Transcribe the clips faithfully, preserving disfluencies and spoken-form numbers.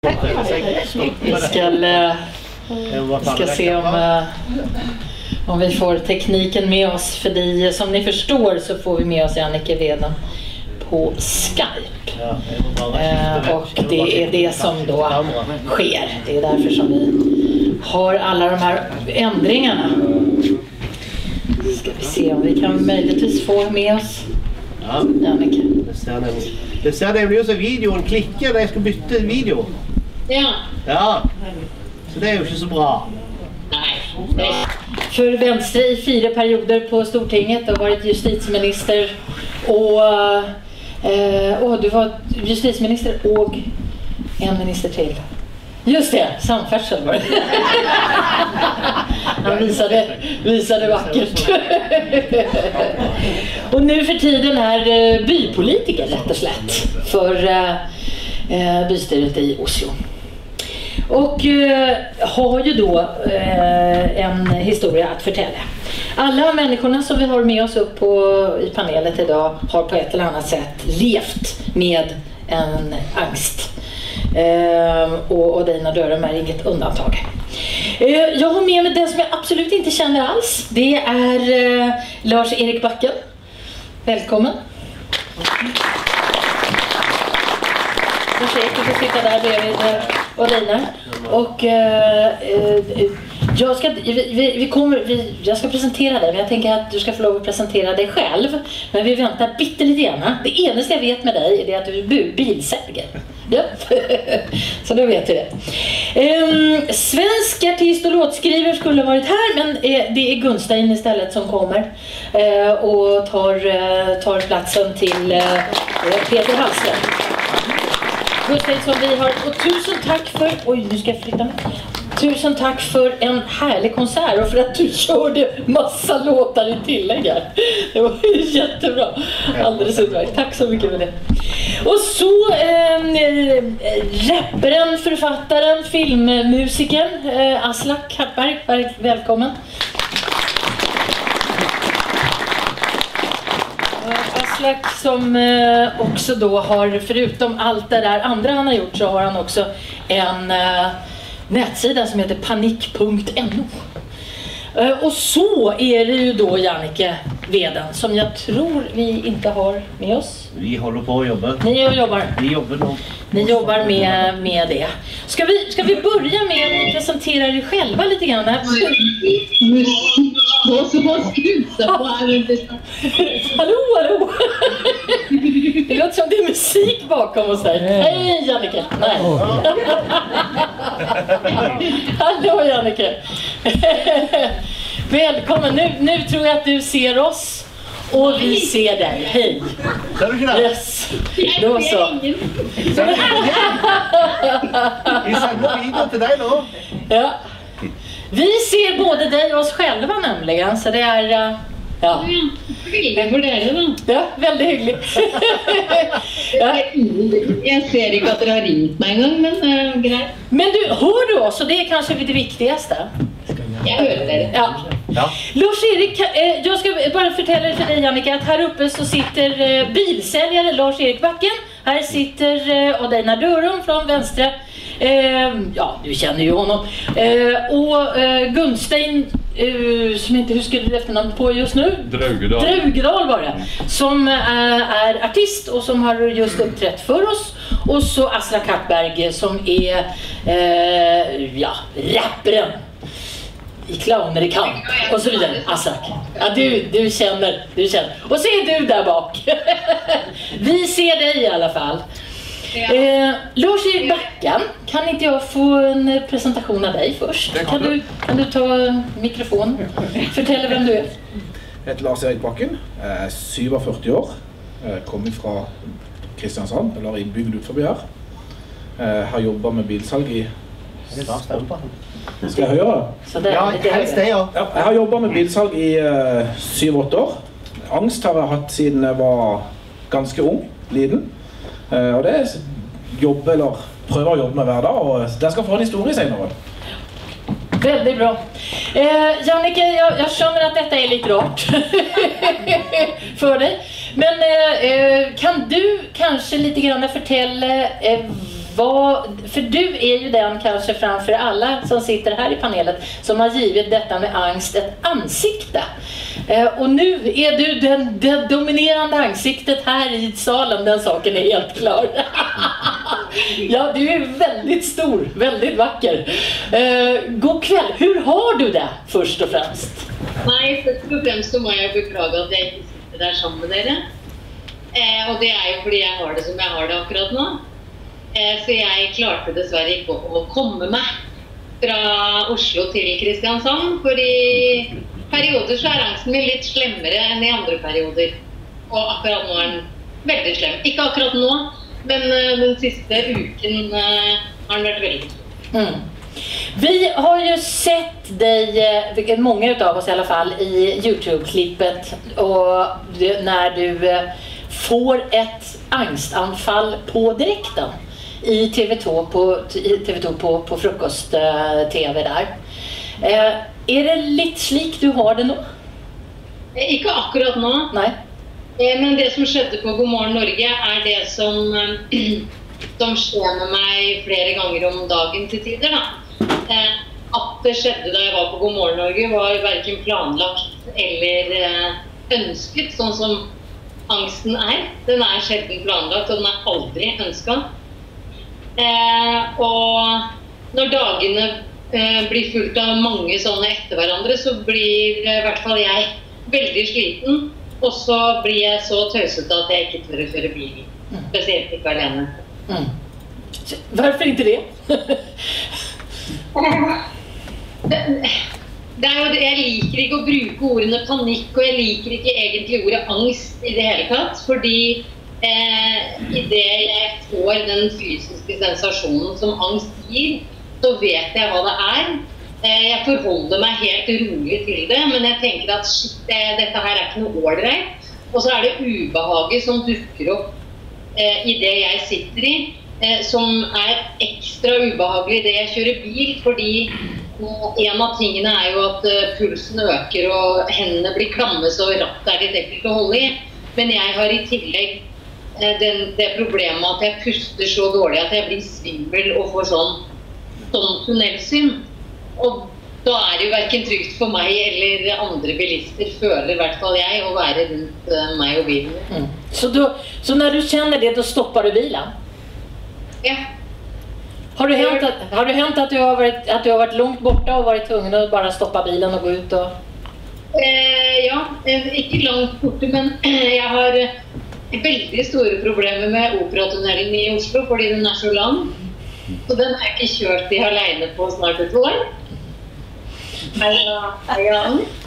Vi ska, vi ska se om, om vi får tekniken med oss. För det, som ni förstår så får vi med oss Jannike Veden på Skype. Eh, och det är det som då sker. Det är därför som vi har alla de här ändringarna. Ska vi se om vi kan möjligtvis få med oss Jannike. Det ser nämligen också videon klickar när jag ska byta video. Ja. Ja. Så det är ju inte så bra. Nej. För Venstre i fyra perioder på Stortinget och varit justitieminister och eh, och du var justitieminister och en minister till. Just det, samfärdsel var det. Han visade, visade vackert. Och nu för tiden är bypolitiker rätt och slätt för eh, bystyret i Oslo. Och eh, har ju då eh, en historia att förtälla. Alla människorna som vi har med oss upp på, i panelet idag har på ett eller annat sätt levt med en angst. Eh, och, och Dina Dörum är inget undantag. Eh, jag har med mig den som jag absolut inte känner alls. Det är eh, Lars-Erik Backen. Välkommen. Lars-Erik, du får sitta där bredvid och Dina. Och eh, eh, jag ska, vi, vi kommer, vi, jag ska presentera dig, men jag tänker att du ska få lov att presentera dig själv. Men vi väntar bitte lite grann. Det enaste jag vet med dig är det att du är bilsäger. Ja. Så då vet du det. Um, svensk artist och låtskrivare skulle ha varit här, men eh, det är Gunstein istället som kommer eh, och tar, eh, tar platsen till eh, Peter Hallström. Gunstein som vi har, och tusen tack för, oj nu ska jag flytta mig. Tusen tack för en härlig konsert och för att du körde massa låtar i tilläggar. Det var jättebra. Alldeles utmärkt. Tack så mycket för det. Och så eh, rapparen, författaren, filmmusikern eh, Aslak Kattberg. Välkommen. Aslak som eh, också då har, förutom allt det där andra han har gjort, så har han också en eh, nätsida som heter panik punkt no. Och så är det ju då Jannike Veden som jag tror vi inte har med oss. Vi håller på att jobba. Ni jobbar. Vi jobbar nog. Ni jobbar med, med det. Ska vi, ska vi börja med att ni presenterar er själva lite grann? Hallå, hallå! Det låter som det är musik bakom oss där. Hej Jannike! Nej. Hallå Jannike! Välkommen, nu, nu tror jag att du ser oss och vi ser dig. Hej! Ser du inte det? Yes! Då så. Vi sänder video till dig då. Ja. Vi ser både dig och oss själva nämligen, så det är... Ja. Hyggelig for dere da. Ja, väldigt hyggligt. Ja. Jag ser inte att dere har ringt mig en gång, men uh, greit. Men du, hör du oss? Och det är kanske det viktigaste. Jag hör det. Ja. Ja. Lars-Erik, eh, jag ska bara förtälla för dig Jannike att här uppe så sitter eh, bilsäljare Lars-Erik Backen. Här sitter eh, Dina Dörum från Vänstre. Eh, ja, du känner ju honom. Eh, och eh, Gunstein, eh, som inte huskar du efternamnet på just nu. Draugedal. Draugedal var det. Som eh, är artist och som har just uppträtt för oss. Och så Aslak Kattberg som är eh, ja, rapparen i Clowner i kamp och så vidare. Aslak. Ja, du, du känner, du känner. Och så är du där bak. Vi ser dig i alla fall. Eh, Lars-Erik Backen, kan inte jag få en presentation av dig först? Kan du, kan du ta mikrofonen? Förtälla vem du är. Jag heter Lars-Erik Backen, jag är syvogfyrtio år, jag kommer från Kristiansand, eller i bygd utenfor her. Jag har jobbat med bilsalg i... Skal jeg høre? Ja, helst det, ja. Ja, jeg har jobbat med bilsalg i uh, syv åtte år. Angst har jeg hatt siden jeg var ganske ung, liten. Uh, og det er jobb, eller prøver å jobbe med hver dag, og det skal få en historie senere. Väldigt bra. Eh, Jannike, jag, jag känner att detta är lite rart för dig. Men eh, kan du kanske lite grann förtälla eh, vad, för du är ju den kanske framför alla som sitter här i panelen som har givit detta med angst ett ansikte. Eh, och nu är du den, den dominerande ansiktet här i salen, den saken är helt klar. Ja, du är väldigt stor, väldigt vacker. Eh, god kväll, hur har du det först och främst? Nej, først og fremst så må jeg beklage at jeg ikke sitter der sammen med dere. Eh, og det er jo fordi jeg har det som jeg har det akkurat nå. Eh, så jeg klarte dessverre ikke å, å komme meg fra Oslo til Kristiansand, for i perioder så er angsten min litt slemmere enn i andre perioder. Og akkurat nå er den veldig slem. Ikke akkurat nå, men uh, den siste uken uh, har den vært veldig slem. Mm. Vi har ju sett dig, vilket många av oss i alla fall, i YouTube-klippet och när du får ett angstanfall på direkten i T V två på, i T V två på, på frokost-T V där. Eh, är det litt slik du har det nå? Ikke akkurat nå. Nei. Eh, men det som skjedde på God morgen Norge er det som, som skjer med meg flere ganger om dagen til tider da. Eh, at det skjedde da jeg var på God morgen Norge var hverken planlagt eller eh, ønsket, sånn som angsten er. Den er sjelden planlagt, og den er aldri ønsket. Eh, og når dagene eh, blir fullt av mange sånne etter hverandre, så blir eh, i hvert fall jeg veldig sliten, og så blir jeg så tøysete at jeg ikke tør å kjøre bil, spesielt ikke alene. Mm. Hvorfor ikke det? det, det er jo det, jeg liker ikke å bruke ordene panikk, og jeg liker ikke egentlig ordet angst i det hele tatt, fordi eh, i det jeg får den fysiske sensasjonen som angst gir, så vet jeg hva det er. Eh, jeg forholder meg helt rolig til det, men jeg tenker at shit, det, dette her er ikke noe ålreit. Og så er det ubehaget som dukker opp eh, i det jeg sitter i, eh, som er ekstra ubehagelig i det jeg kjører bil, fordi eh, en av tingene er jo at eh, pulsen øker og hendene blir klamme, så rattet er litt ekkelt å holde i. Men jeg har i tillegg eh, den, det problemet at jeg puster så dårlig at jeg blir svimmel og får sånn, sånn tunnelsyn. Og da er det jo hverken trygt for meg eller andre bilister, føler i hvert fall jeg, å være rundt uh, meg og bilen. Mm. Så, du, så när du känner det, då stoppar du bilen? Ja. Har du hänt att, har du hänt att, du har varit, att du har varit långt borta och varit tvungen att bara stoppa bilen och gå ut? Och... Eh, ja, ikke langt borte, men jeg har veldig store problemer med Operatunnelen i Oslo, fordi den er så lang. Så den har jeg ikke kjørt i alene på snart et år. Ja.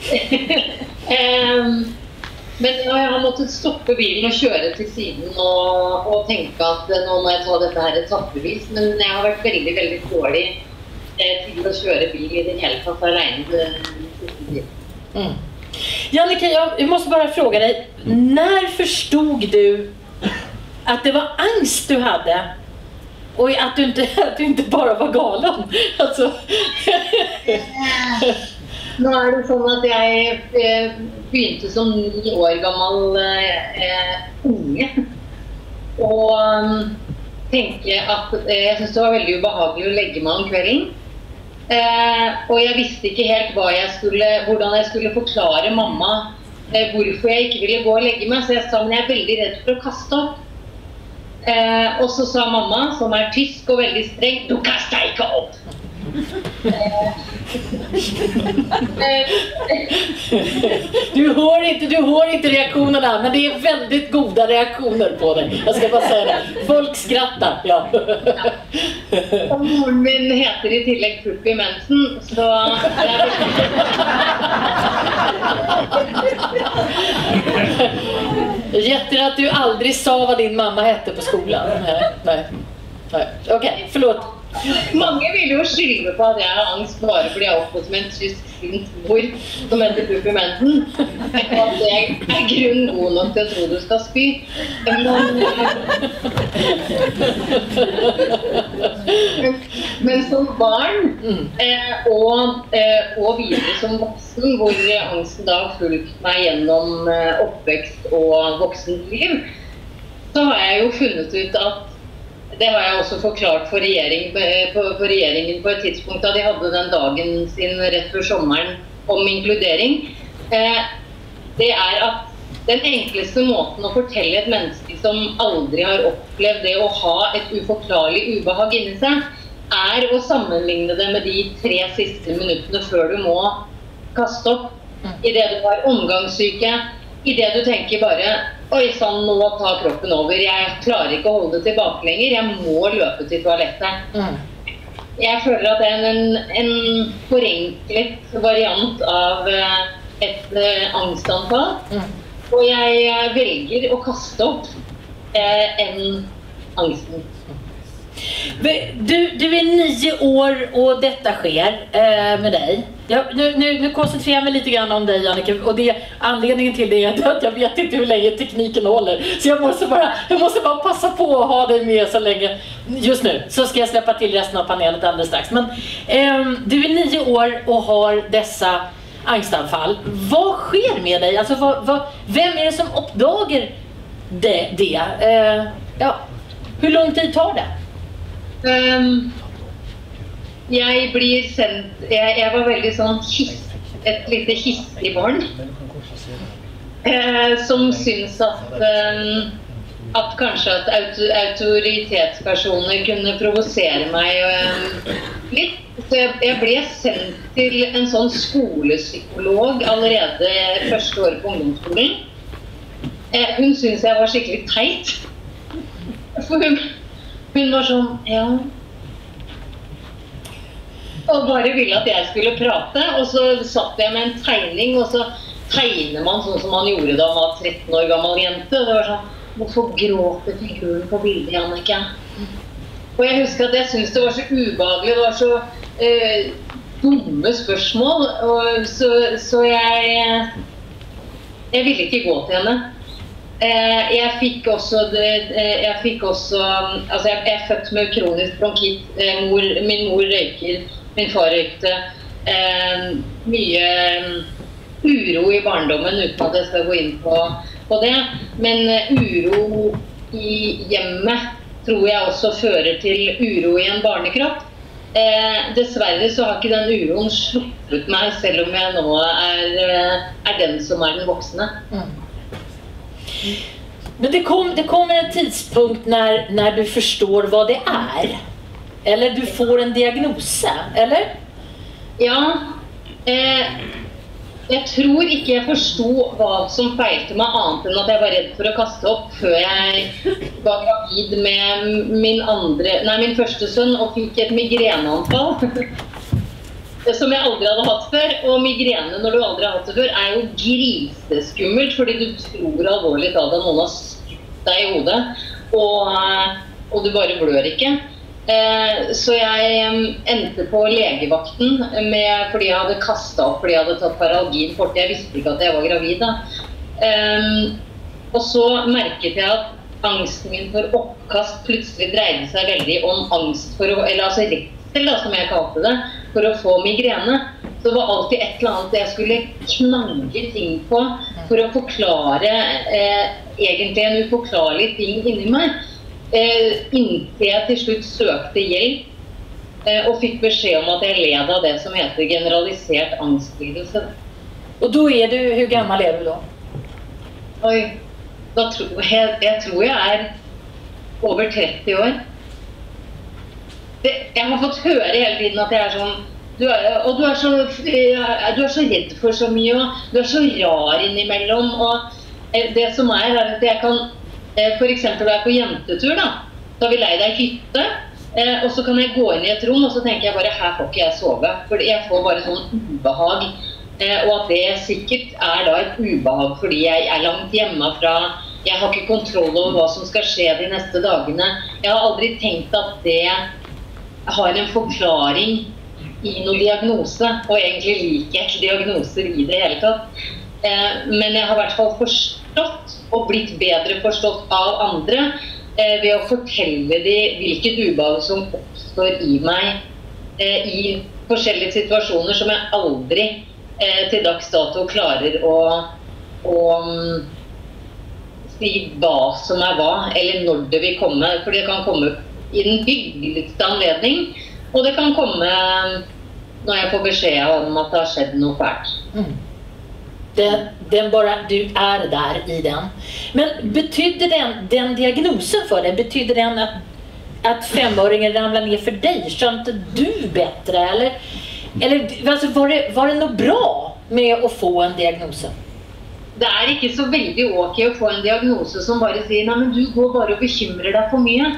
um, men jeg har måttet stoppe bilen og kjøre til siden og, og tenke at nå må jeg ta dette her etappevis. Men jeg har vært veldig, veldig dårlig eh, til å kjøre bil i det hele tatt alene. Mm. Jannike, jag måste bara fråga dig, när förstod du att det var angst du hade? Och att du inte, att du inte bara var galen. Alltså. Nå er det sånn at jeg eh, begynte som ni år gammel eh, unge. Og um, tenke at eh, jeg synes det var veldig ubehagelig å legge meg om kvelden. Eh, og jeg visste ikke helt hva jeg skulle, hvordan jeg skulle forklare mamma eh, hvorfor jeg ikke ville gå og legge meg. Så jeg sa, men jeg er veldig redd for å kaste opp. Eh, og så sa mamma, som er tysk og veldig streng, du kaster ikke opp. Du hör inte, du hör inte reaktionerna, men det är väldigt goda reaktioner på det. Jag ska bara säga det. Folk skrattar, ja. Og moren min heter i tillegg Puppi Mensen, så Jätter att du aldrig sa vad din mamma hette på skolan. Nej, nej. nej. Okej, okay, förlåt. Mange vil jo skylde på at jeg har angst bare fordi jeg er oppgått med en tysk sint mor som heter Puppi Mensen. Og at det er grunn god nok til å tro du skal spy. Men, men, men som barn eh, og, eh, og videre som voksen, hvor angsten da har fulgt meg gjennom eh, oppvekst og voksent liv, så har jeg jo funnet ut at det har jeg også forklart for, regjering, for regjeringen på et tidspunkt da de hadde den dagen sin rett før sommeren om inkludering. Det er at den enkleste måten å fortelle et menneske som aldri har opplevd det å ha et uforklarlig ubehag inni seg, er å sammenligne det med de tre siste minuttene før du må kaste opp. I det du har omgangssyke, i det du tenker bare, oi sann, nå tar kroppen over, jeg klarer ikke å holde det tilbake lenger, jeg må løpe til toalettet. Mm. Jeg føler at det er en, en forenklet variant av et uh, angstanfall, mm. og jeg velger å kaste opp uh, enn angsten. Du, du är nio år och detta sker eh, med dig. Jag, nu, nu, nu koncentrerar jag mig lite grann om dig, Annika, och det, anledningen till det är att jag vet inte hur länge tekniken håller. Så jag måste bara, jag måste bara passa på att ha dig med så länge just nu. Så ska jag släppa till resten av panelet alldeles strax. Men eh, du är nio år och har dessa angstanfall. Vad sker med dig? Alltså, vad, vad, vem är det som uppdagar det? det? Eh, ja. Hur lång tid tar det? Um, jeg blir sendt, jeg, jeg var veldig sånn hiss, et lite hissig barn eh, som syns at, um, at kanskje at auto, autoritetspersoner kunne provosere meg um, litt. Så jeg, jeg ble sendt til en sånn skolepsykolog allerede første året på ungdomsskolen. Eh, hun syns jeg var skikkelig teit. For hun Hun var sånn, ja, og bare ville at jeg skulle prate, og så satt jeg med en tegning, og så tegner man sånn som man gjorde da man var tretten år gammel jente, og det var sånn, hvorfor gråter figuren på bildet, Jannicke? Og jeg husker at jeg syntes det var så ubehagelig, det var så eh, dumme spørsmål, og så, så jeg, jeg ville ikke gå til henne. Eh, jeg fikk også, det, eh, jeg fikk også, altså jeg, jeg er født med kronisk bronkitt, eh, mor, min mor røyker, min far røykte, eh, mye uro i barndommen uten at jeg skal gå inn på, på det, men eh, uro i hjemmet tror jeg også fører til uro i en barnekropp. Eh, dessverre så har ikke den uroen sluppet meg, selv om jeg nå er, er den som er den voksne. Mm. Men det, kom, det kommer en tidspunkt när, när du förstår vad det är. Eller du får en diagnos, eller? Ja, eh, jeg tror ikke jeg forstod hva som feilte meg annet enn at jeg var redd for å kaste opp før jeg var gravid med min, andre, nei, min første sønn og fikk et migreneanfall. Som jeg aldri hadde hatt før, og migrene når du aldri har hatt det før er jo griseskummelt, fordi du tror alvorlig at noen har skutt deg i hodet, og, og du bare blør ikke. Eh, så jeg endte på legevakten med, fordi jeg hadde kastet opp, fordi jeg hadde tatt Paralgin fortid. Jeg visste ikke at jeg var gravid da. Eh, og så merket jeg at angsten min for oppkast plutselig dreide seg veldig om angst for å, eller altså redsel da, som jeg kalte det, for å få migrene. Så det var alltid et eller annet jeg skulle knagge ting på for å forklare eh, egentlig en uforklarlig ting inni meg. Eh, inntil jeg til slutt søkte hjelp eh, og fikk beskjed om at jeg led av det som heter generalisert angstlidelse. Og då er du, hvor gammel er du da? Oi, da tro, jeg, jeg tror jeg er over tretti år. Det, jeg har fått høre hele tiden at jeg er sånn, du er, og du er, så, du er så redd for så mye, og du er så rar innimellom, og det som er, er at jeg kan for eksempel være på jentetur da, da vil jeg leie deg hytte, og så kan jeg gå inn i et rom, og så tenker jeg bare, her får ikke jeg sove, for jeg får bare sånn ubehag, og at det sikkert er da et ubehag, fordi jeg er langt hjemmefra, jeg har ikke kontroll over hva som skal skje de neste dagene, jeg har aldri tenkt at det har en forklaring i noen diagnose, og egentlig liker jeg ikke diagnoser i det hele tatt. Eh, men jeg har i hvert fall forstått, og blitt bedre forstått av andre, eh, ved å fortelle dem hvilket ubehag som oppstår i meg, eh, i forskjellige situasjoner som jeg aldri eh, til dags dato klarer å, å um, si hva som er hva, eller når det vil komme, for det kan komme i den hyggeligste anledning, og det kan komme når jeg får beskjed om at det har skjedd noe fælt. Mm. Den, den bara, du är där i den. Men betydde den, den diagnosen för dig, betydde den att, att femåringen ramlade ner för dig? Kände du bättre? Eller, eller alltså, var, det, var det något bra med att få en diagnos? Det er ikke så veldig ok å få en diagnose som bare sier, nei, men du går bare og bekymrer deg for mye.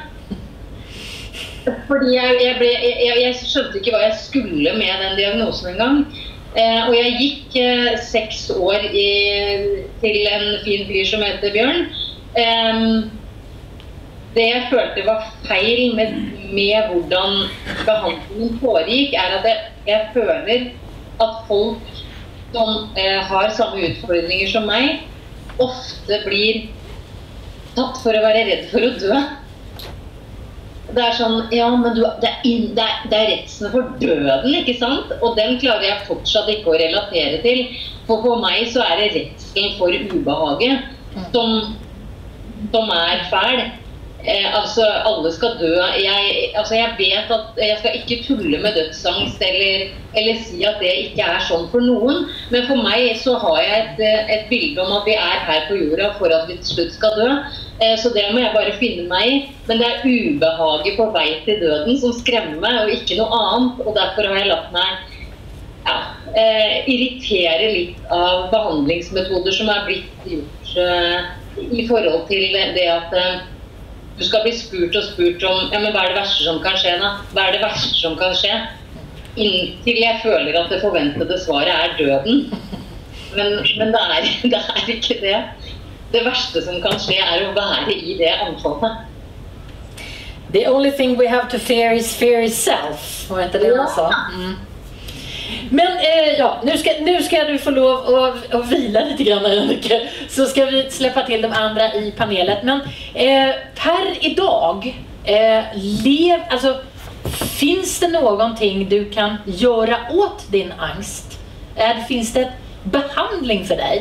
Fordi jeg, jeg, ble, jeg, jeg skjønte ikke hva jeg skulle med den diagnosen en gang. Eh, og jeg gikk eh, seks år i, til en fin fyr som heter Bjørn. Eh, det jeg følte var feil med, med hvordan behandlingen foregikk, er at jeg, jeg føler at folk som eh, har samme utfordringer som meg, ofte blir tatt for å være redd for å dø. Det er sånn, ja, men du, det, er inn, det, er, det er redselen for døden, ikke sant? Og den klarer jeg fortsatt ikke å relatere til. For for meg så er det redselen for ubehaget som, som er fæl. Eh, altså, alle skal dø. Jeg, altså, jeg vet at jeg skal ikke tulle med dødsangst eller, eller si at det ikke er sånn for noen. Men for meg så har jeg et, et bilde om at vi er her på jorda for at vi til slutt skal dø. Eh, så det må jeg bare finne meg i. Men det er ubehaget på vei til døden som skremmer meg, og ikke noe annet. Og derfor har jeg latt meg ja, eh, irritere litt av behandlingsmetoder som er blitt gjort eh, i forhold til det at eh, du skal bli spurt og spurt om, ja, men hva er det verste som kan skje da? Hva er det verste som kan skje? Inntil jeg føler at det forventede svaret er døden. Men, men det, er, det er ikke det. Det verste som kan skje er å være i det anfallet. The only thing we have to fear is fear itself. Var inte det han sa? Mm. Men eh, ja, nu ska, nu ska du få lov att, att vila lite grann, Jannike. Så ska vi släppa till de andra i panelet. Men eh, per idag, eh, lev, alltså, finns det någonting du kan göra åt din angst? Eh, finns det behandling för dig?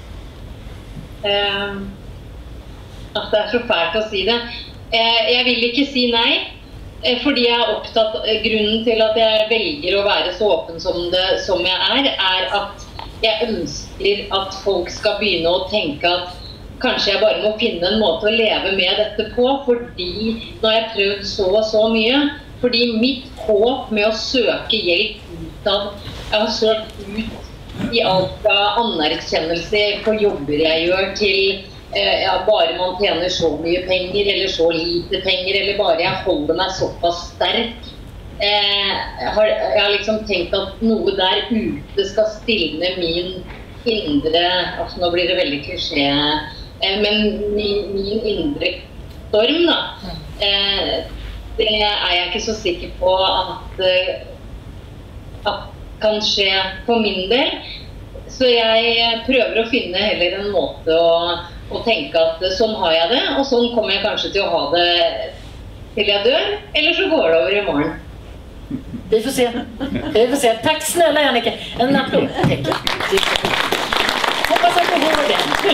Eh, at det er så fælt å si det. Eh, jeg vil ikke si nei. Fordi jeg er opptatt, grunnen til at jeg velger å være så åpen som, det, som jeg er, er at jeg ønsker at folk skal begynne å tenke at kanskje jeg bare må finne en måte å leve med dette på, fordi nå har jeg prøvd så og så mye, fordi mitt håp med å søke hjelp ut av, jeg har søkt ut i alt fra anerkjennelse på jobber jeg gjør til ja, bare man tjener så mye penger, eller så lite penger, eller bare jeg holder meg såpass sterk. Eh, jeg, har, jeg har liksom tenkt at noe der ute skal stilne min indre, altså nå blir det veldig klisjé, eh, men min, min indre storm da. Eh, det er jeg ikke så sikker på at, at kan skje for min del. Så jeg prøver å finne heller en måte å og tenke at sånn har jeg det, og sånn kommer jeg kanskje til å ha det til jeg dør, eller så går det over i morgen. Vi får se. Vi får se. Tack snälla, Jannike. En applåd. Hoppas att du hör det.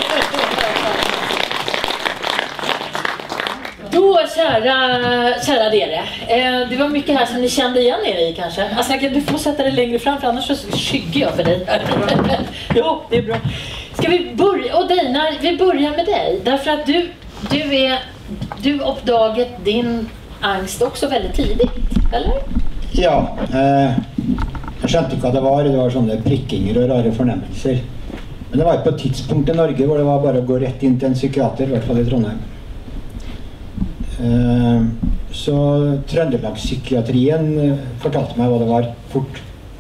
Då, kära, kära dere. Eh, det var mycket här som ni kände igen er i kanske. Alltså, du får sätta det längre fram, för annars så skygger jag för dig. Jo, det är bra. Ska vi börja, och Deinar, vi börjar med dig. Därför att du, du, är, du uppdaget din angst också väldigt tidigt, eller? Ja, eh, jeg skjønte ikke hva det var. Det var sånne prikkinger og rare fornemmelser. Men det var på et tidspunkt i Norge hvor det var bare å gå rett inn til en psykiater, i hvert fall i Trondheim. Eh, så Trøndelagspsykiatrien fortalte meg hva det var fort.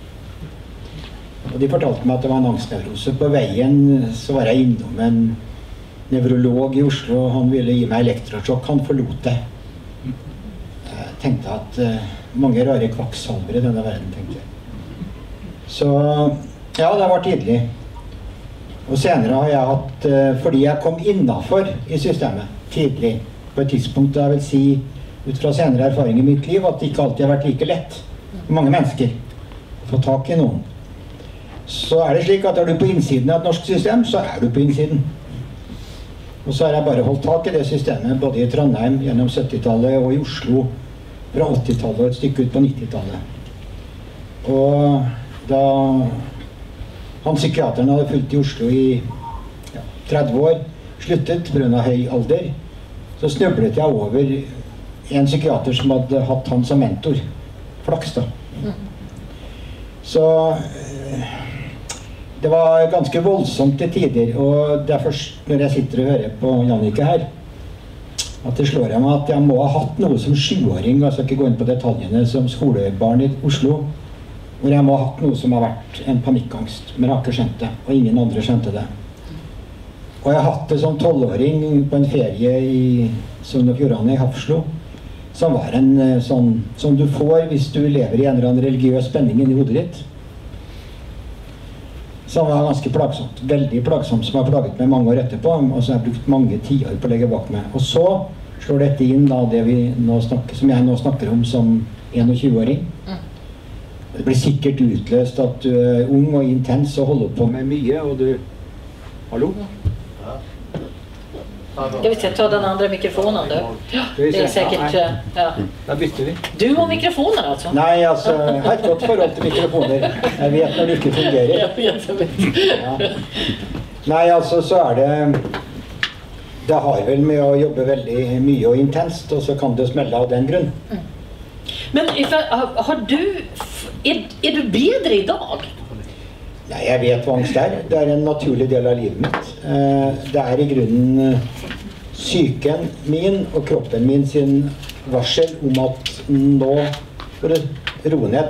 Og de fortalte meg at det var en angstnevrose. På veien så var jeg innom en nevrolog i Oslo, og han ville gi meg elektrosjokk. Han forlot det. Jeg tenkte at uh, mange rare kvakksalver i denne verden, tenkte jeg. Så ja, det var tidlig. Og senere har jeg hatt, uh, fordi jeg kom innenfor i systemet, tidlig, på et tidspunkt, jeg vil si, ut fra senere erfaring i mitt liv, at det ikke alltid har vært like lett for mange mennesker å få tak i noen. Så er det slik at er du på innsiden av et norsk system, så er du på innsiden. Og så har jeg bare holdt tak i det systemet, både i Trondheim gjennom syttitallet og i Oslo fra åttitallet og et stykke ut på nittitallet. Og da han psykiateren hadde fulgt i Oslo i ja, tretti år, sluttet på grunn av høy alder, så snøblet jeg over en psykiater som hadde hatt han som mentor, Flakstad. Så det var ganske voldsomt til tider, og det er først når jeg sitter og hører på Jannicke her, at det slår jeg meg at jeg må ha hatt noe som sjuåring, altså ikke gå inn på detaljene, som skolebarn i Oslo, hvor jeg må ha hatt noe som har vært en panikkangst, men jeg har ikke skjønt det, og ingen andre skjønte det. Og jeg har hatt det som tolvåring på en ferie i Sogn og Fjordane i Hafslo, som var en sånn som du får hvis du lever i en eller annen religiøs spenning inni hodet ditt. Som var ganske plagsomt, veldig plagsomt, som har plaget meg mange år etterpå, og som jeg har brukt mange tiår på å legge bak meg. Og så slår dette inn da det vi nå snakker, som jeg nå snakker om som tjueen-åring. Det blir sikkert utløst at du er ung og intens og holder på med mye, og du... Hallo? Ska vi ta den andra mikrofonen då? Ja, det är säkert... Ja. Da bytter vi. Du har mikrofonen alltså? Nei, altså, jeg har et godt forhold til mikrofoner. Jeg vet når det ikke fungerer. Jeg vet, jeg vet. Ja. Nei, altså, så er det... Det har vel med å jobbe veldig mye og intenst, og så kan det smelle av den grunn. Men har du... Er, er du bedre i dag? Nei, jeg vet hva angst er. Det er en naturlig del av livet mitt. Det er i grunnen psyken min og kroppen min sin varsel om at nå får det roe ned.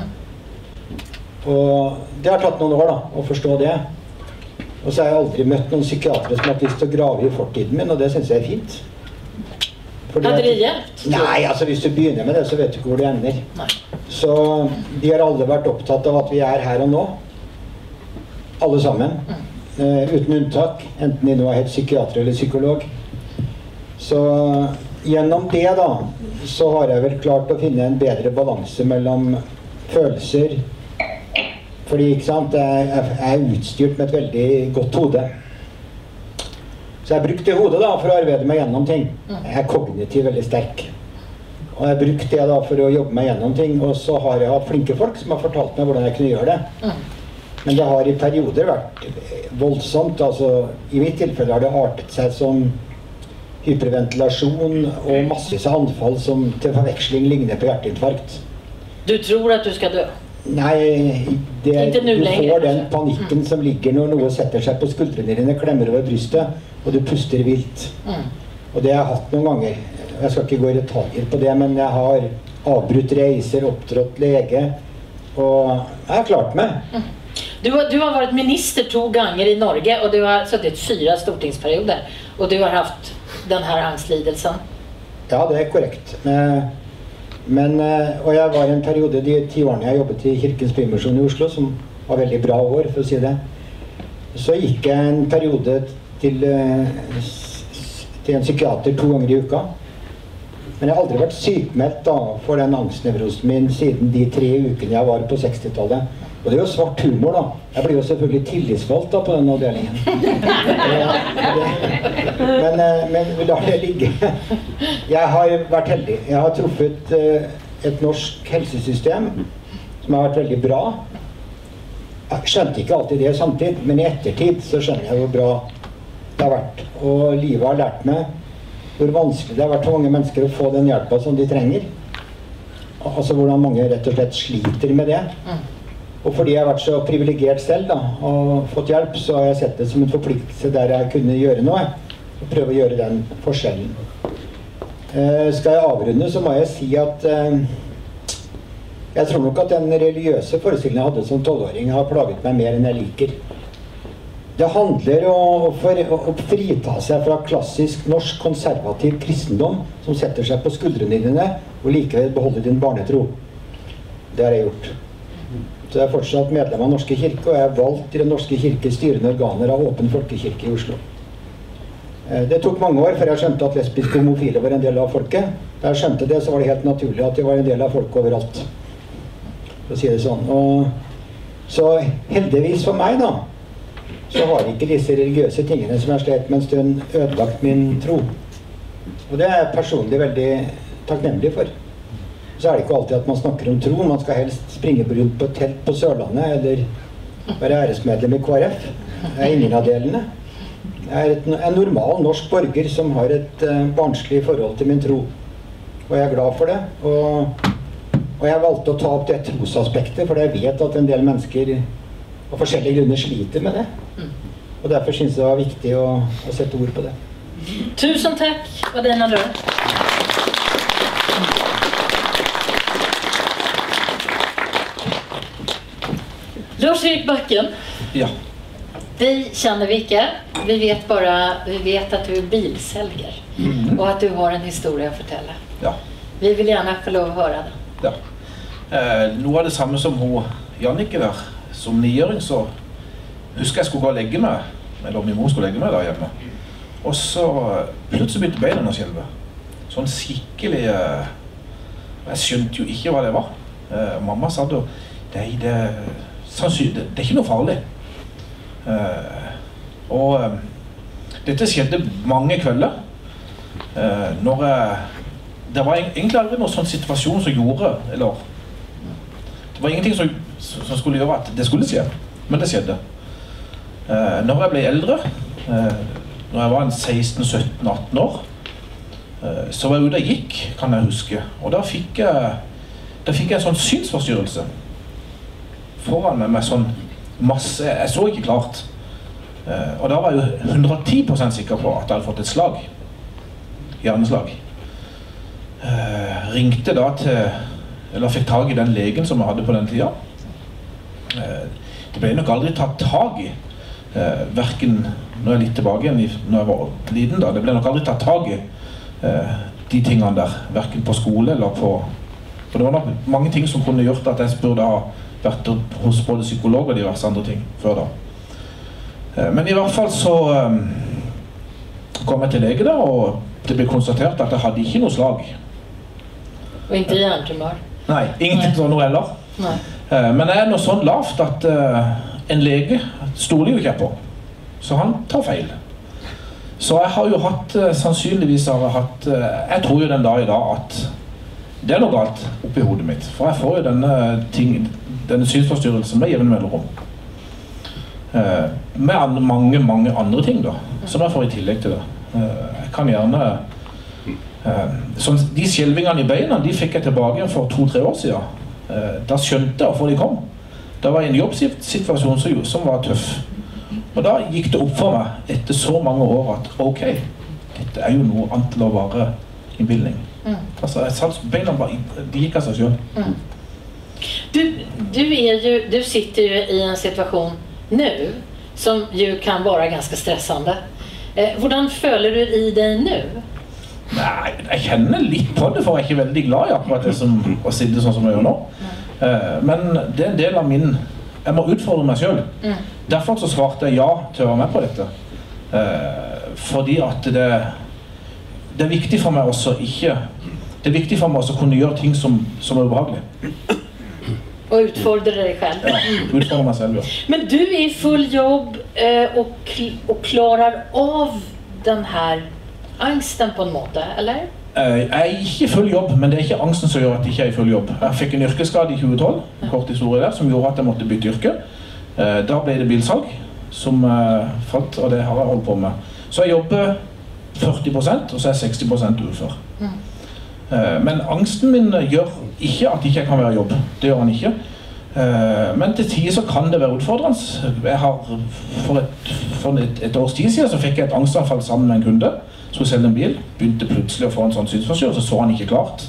Og det har tatt noen år da, å forstå det. Og så har jeg aldri møtt noen psykiatere som har lyst til å grave i fortiden min, og det synes jeg er fint. Fordi Hadde det hjelpt? Nei, altså hvis du begynner med det, så vet du ikke hvor det ender. Nei. Så de har alle vært opptatt av at vi er her og nå. Alle sammen. Uh, uten unntak. Enten de nå er helt psykiater eller psykolog. Så gjennom det da, så har jeg vel klart å finne en bedre balanse mellom følelser. Fordi, ikke sant, jeg, jeg er utstyrt med et veldig godt hode. Så jeg brukte hodet da for å arbeide meg gjennom ting. Jeg er kognitiv veldig sterk. Og jeg brukte det da for å jobbe meg gjennom ting, og så har jeg hatt flinke folk som har fortalt meg hvordan jeg kunne gjøre det. Men det har i perioder vært voldsomt, altså i mitt tilfelle har det artet seg som hyperventilasjon og massevis av anfall som til forveksling ligner på hjerteinfarkt. Du tror at du skal dø? Nei, det, du får den panikken som ligger når noe setter seg på skuldrene dine, klemmer over brystet, og du puster vilt. Og det har jeg hatt noen ganger. Jeg skal ikke gå i detaljer på det, men jeg har avbrutt reiser, opptrådt lege, og jeg har klart meg. Du har, du har vært minister to ganger i Norge, og du har suttit fyra stortingsperioder, og du har haft den her angstlidelsen. Ja, det er korrekt. Men, og jeg var en periode, de ti årene jeg jobbet i Kirkens Bymisjon i Oslo, som var veldig bra år, for å si det. Så gikk jeg en periode til, til en psykiater to ganger i uka. Men jeg har aldri vært sykmeldt da, for den angstnevrosen min siden de tre ukene jeg var på sekstitallet. Og det er jo svart humor da. Jeg blir jo selvfølgelig tillitsvalgt da på den avdelingen. men, men vi lar det ligge. Jeg har vært heldig. Jeg har truffet et norsk helsesystem som har vært veldig bra. Jeg skjønte ikke alltid det samtidig, men i ettertid så skjønner jeg hvor bra det har vært. Og livet har lært meg hvor vanskelig det har vært for mange mennesker å få den hjelpa som de trenger. Altså hvordan mange rett og slett sliter med det. Og fordi jeg har vært så privilegert selv da, og fått hjelp, så har jeg sett det som en forpliktelse der jeg kunne gjøre noe, og prøve å gjøre den forskjellen. Eh, skal jeg avrunde, så må jeg si at eh, jeg tror nok at den religiøse forestillingen jeg hadde som tolvåring har plaget meg mer enn jeg liker. Det handler om å, for, å frita seg fra klassisk norsk konservativ kristendom som setter seg på skuldrene dine og likevel beholder din barnetro. Det har jeg gjort. Så jeg er fortsatt medlem av Norske Kirke, og jeg er valgt til Den Norske Kirkes styrende organer av Åpen Folkekirke i Oslo. Det tok mange år før jeg skjønte at lesbiske og homofile var en del av folket. Da jeg skjønte det, så var det helt naturlig at de var en del av folket overalt. For å si det sånn. Og, så heldigvis for meg da, så har ikke disse religiøse tingene som jeg slet med en stund ødelagt min tro. Og det er jeg personlig veldig takknemlig for. Så er det ikke alltid at man snakker om tro. Man skal helst springe rundt på et telt på Sørlandet eller være æresmedlem i K R F. Det er ingen av delene. Jeg er et, en normal norsk borger som har et uh, barnslig forhold til min tro. Og jeg er glad for det. Og, og jeg valgte å ta opp det trosaspektet, for jeg vet at en del mennesker av forskjellige grunner sliter med det. Og derfor synes jeg det var viktig å, å sette ord på det. Tusen takk, Wadin Ador. Lars-Erik Backen. Ja. Dig känner vi inte. Vi vet bara vi vet att du är bilsäljer mm. och att du har en historia att fortelle. Ja. Vi vill gärna få lov att höra den. Ja. Eh, noe av det samme som hun Jannike der, som niåring, så husker jeg skulle gå og legge meg, eller min mor skulle legge meg der hjemme. Og så plutselig begynte beina å skjelve. Sånn skikkelig, eh, jeg skjønte jo ikke hva det var. Eh, mamma sa da, nei, det, det, det er ikke noe farlig. Uh, og uh, dette skjedde mange kvelder uh, når jeg, det var egentlig aldri noen sånn situasjon som gjorde, eller det var ingenting som, som skulle gjøre at det skulle skje, men det skjedde. Uh, når jeg ble eldre, uh, når jeg var en seksten sytten atten år, uh, så var jeg ute og gikk, kan jeg huske, og da fikk jeg, da fikk jeg en sånn synsforstyrrelse foran meg med sånn masse, jeg så ikke klart. Uh, og da var jeg jo hundre og ti prosent sikker på at jeg hadde fått et slag. Hjerneslag. Uh, ringte da til, eller fikk tag i den legen som jeg hadde på den tida. Uh, det ble nok aldri tatt tag i. Uh, hverken, når jeg er litt tilbake igjen, når jeg var liten da, det ble nok aldri tatt tag i uh, de tingene der. Hverken på skole eller på... For det var nok mange ting som kunne gjort at jeg burde ha vært hos både psykolog og diverse andre ting før da. Men i hvert fall så um, kom jeg til lege da, og det ble konstatert at jeg hadde ikke noe slag. Og ikke hjernetumør? Nei, ingenting sånn noe heller. Nei. Men jeg er noe sånn lavt at uh, en lege stoler jo ikke på, så han tar feil. Så jeg har jo hatt, uh, sannsynligvis har jeg hatt, uh, jeg tror jo den dag i dag at det er noe galt oppi hodet mitt, for jeg får jo denne, ting, denne synsforstyrrelsen med jevne mellomrom. Uh, med andre, mange, mange andre ting da, som jeg får i tillegg til det. Uh, jeg kan gjerne... Uh, sånn, de skjelvingene i beina, de fikk jeg tilbake for to-tre år siden. Uh, da skjønte jeg hvorfor de kom. Det var en jobbsituasjon som, som var tøff. Og da gikk det opp for meg etter så mange år at ok, dette er jo noe annet til å være innbildning. Mm. Altså, jeg satt beina bare, de gikk av seg selv. Mm. Du, du, er jo, du sitter jo i en situasjon nu som jo kan være ganske stressende. Eh, hvordan føler du i deg nu? Nei, jeg kjenner litt på det, for jeg er ikke veldig glad i akkurat det som å sitte sånn som jeg gjør nå. Eh, men det er en del av min... Jeg må utfordre meg selv. Mm. Derfor så svarte jeg ja til å være med på dette. Eh, fordi at det, det er viktig for meg også ikke... Det er viktig for meg også å kunne gjøre ting som, som er ubehagelig. Og utfordre deg selv. Ja, utfordre meg selv, ja. Men du er i full jobb eh, og, kl og klarer av den her angsten på en måte, eller? Eh, jeg er ikke i full jobb, men det er ikke angsten som gjør at jeg ikke er i full jobb. Jeg fikk en yrkesskade i tjue tolv, en kort historie der, som gjorde at jeg måtte bytte yrke. Eh, da ble det bilsalg som eh, falt, og det har jeg holdt på med. Så jeg jobber førti prosent, og så er jeg seksti prosent ufør. Mm. Men angsten min gjør ikke at jeg ikke kan være i jobb. Det gjør han ikke. Men til tider så kan det være utfordrende. Jeg har, for, et, for et, et års tid siden så fikk jeg et angstanfall sammen med en kunde. Skulle selge en bil. Begynte plutselig å få en sånn synsforstyrrelse, så så han ikke klart.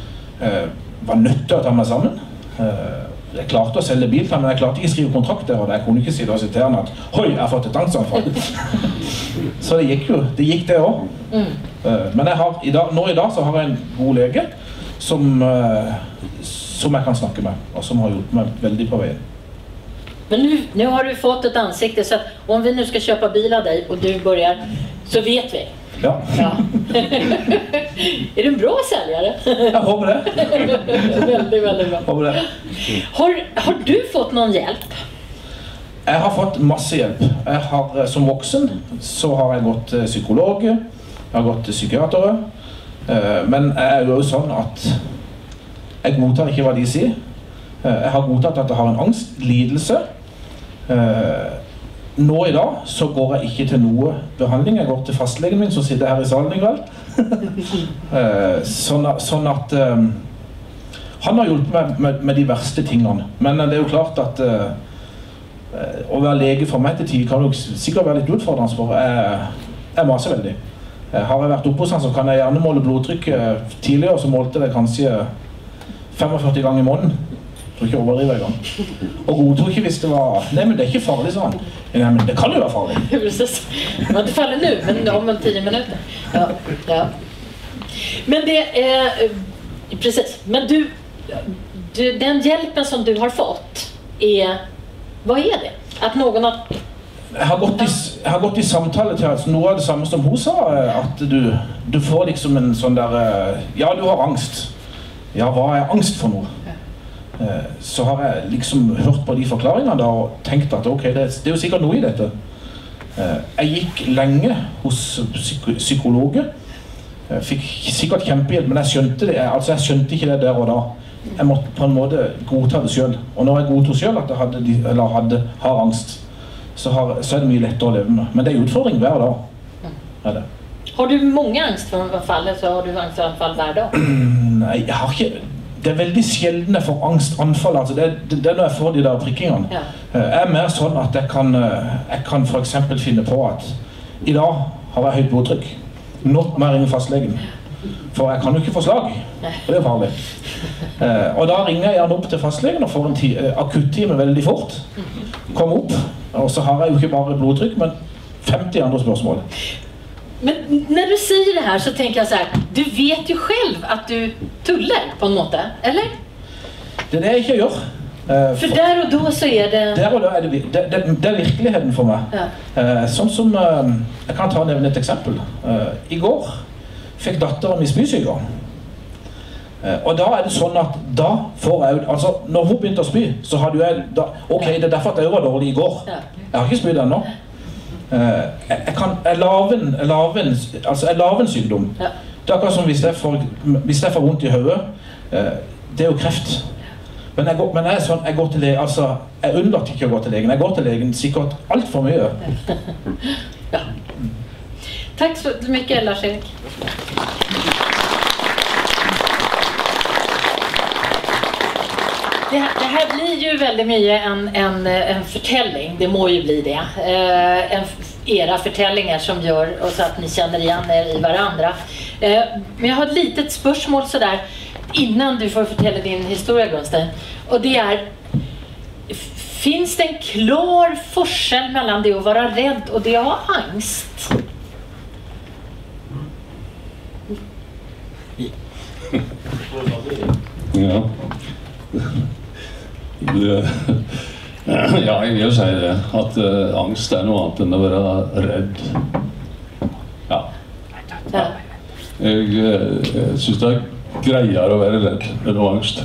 Var nødt til å ta meg sammen. Jeg klarte å selge bil, men jeg klarte ikke å skrive kontrakt der, og jeg kunne ikke si det og sitere han at «Hoi, jeg har fått et angstanfall!» Så det gikk jo, det gikk det også. Mm. Men jeg har, i dag, nå i dag så har jeg en god lege som, som jeg kan snakke med, og som har gjort meg veldig på veien. Men nu, nu har du fått et ansikte, så att om vi nu ska köpa bil av dig och du börjar, så vet vi. Ja. Ja. Är du en bra säljare? Jag hoppas det. Väldigt, väldigt bra. Hoppas det. Har, har du fått någon hjälp? Jeg har fått masse hjelp. Jeg har, som voksen så har jeg gått til psykolog, jeg har gått til psykiatere, men jeg er jo sånn at jeg godtar ikke hva de sier. Jeg har godtatt at jeg har en angst, lidelse. Nå i dag så går jeg ikke til noe behandling. Jeg går til fastlegen min som sitter her i salen i kveld. Sånn, sånn at um, han har hjulpet meg med, med de verste tingene. Men det er jo klart at uh, å være lege for meg til tid kan jo sikkert være litt utfordrende for. Jeg, jeg maser veldig. Har jeg vært oppe hos han, så kan jeg gjerne måle blodtrykket. Tidligere så målte det kanskje femogførti ganger i måneden. Jeg tror ikke overdriver i gang. Og godtog ikke hvis det var... Nei, men det er ikke farlig, sa han. Nei, men det kan jo være farlig. Precis. Men det faller nu, men om en tio minuter. Ja, ja. Men det är... Precis. Men du, du... Den hjälpen som du har fått är... Vad är det? Att någon har... Jeg har, gått i, jeg har gått i samtale til altså, noe av det samme som hun sa, at du, du får liksom en sånn der... Ja, du har angst. Ja, hva er angst for noe? Så har jeg liksom hørt på de forklaringene da, og tenkt at ok, det, det er jo sikkert noe i dette. Jeg gikk lenge hos psyk psykologer. Jeg fikk sikkert kjempehjelp, men jeg skjønte det, altså jeg skjønte ikke det der og da. Jeg måtte på en måte godta det selv. Og når jeg godtog selv at jeg hadde, eller hadde, har angst, så, har, så er det mye lettere å leve med. Men det er utfordring hver dag. Er det. Har du mange angstanfall, så har du angstanfall hver dag? Nei, jeg har ikke... Det er veldig sjeldne for angstanfall, altså det, det, det er når jeg får de der prikkingene. Ja. Jeg er mer sånn at jeg kan, jeg kan for eksempel finne på at i dag har jeg høyt blodtrykk. Nå må jeg ringe fastlegen. For jeg kan jo ikke få slag, og det er farlig. Og da ringer jeg gjerne opp til fastlegen og får en akuttime veldig fort. Kom opp, og så har jeg jo ikke bare blodtrykk, men femti andre spørsmål. Men när du säger det här så tänker jag så här, du vet ju själv att du tuller på en måte, eller? Det er det jeg ikke gjør. Uh, for der og da så er det... Der og da er det, det, det, det er virkeligheten for meg. Ja. Uh, sånn som, uh, jeg kan ta og nevne et eksempel. Uh, I går fikk datteren min spysyke. Uh, og da er det sånn at da får jeg, altså når hun begynte å spy, så hadde jeg, da, ok, det er derfor at jeg var dårlig i går. Ja. Jeg har ikke spydd ennå. Uh, jeg, jeg kan, jeg laver en, jeg laver en, altså jeg laver en sykdom. Ja. Det er akkurat som hvis jeg får, hvis jeg får vondt i hodet, uh, det er jo kreft. Men jeg går, men jeg er sånn, jeg går til legen, altså, jeg unnlater ikke å gå til legen. Jeg går til legen sikkert alt for mye. Ja. Takk så mye, Lars-Erik. Det här, det här blir ju väldigt mycket en, en, en förtällning, det må ju bli det. Eh, en, era förtällningar som gör och så att ni känner igen er i varandra. Eh, men jag har ett litet spörsmål sådär innan du får fortelle din historia, Gunstein. Och det är, finns det en klar forskjell mellan det att vara rädd och det att ha angst? Ja. Det, ja, jeg vil si det. At uh, angst er noe annet enn å være redd. Ja. Ja. Jeg, jeg synes det er greier å være redd enn å ha angst.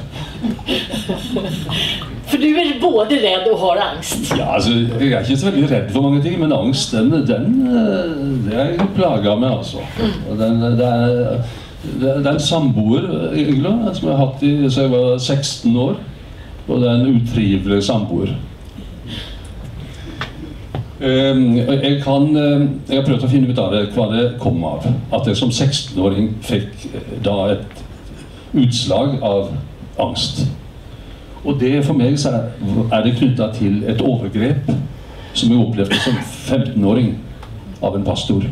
For du er både redd og har angst? Ja, altså, jeg er ikke så veldig redd for mange ting, men angst, den, den det er jeg plaget med, altså. Og den, det, er, det er en samboer, egentlig, som jeg har hatt i, så jeg var seksten år. Og det er en utrivelig samboer. Jeg, kan, jeg har prøvd å finne ut av det, hva det kom av. At jeg som seksten-åring fikk da et utslag av angst. Og det for meg så er det knyttet til et overgrep som jeg opplevde som femten-åring av en pastor.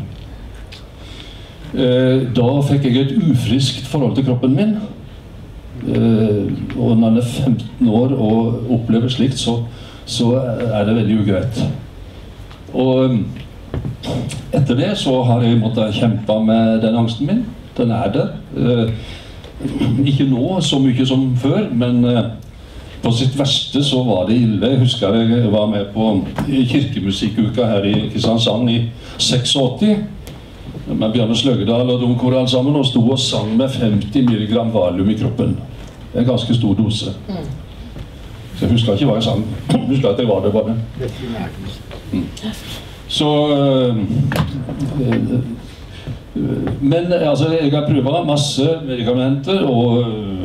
Da fikk jeg et ufriskt forhold til kroppen min. Uh, og når man er femten år og opplever slikt, så, så er det veldig ugreit. Og etter det så har jeg måttet kjempe med den angsten min. Den er der. Uh, ikke nå så mye som før, men uh, på sitt verste så var det ille. Jeg husker jeg var med på kirkemusikkuka her i Kristiansand i åttiseks. Med Bjarne Sløgedal og de kom alle sammen og stod og sang med femti milligram valium i kroppen. Det er en ganske stor dose. Mm. Så jeg husker ikke hva jeg sang. Jeg husker at jeg var det bare. Mm. Så øh, øh, Men altså, jeg har prøvet masse medikamenter og,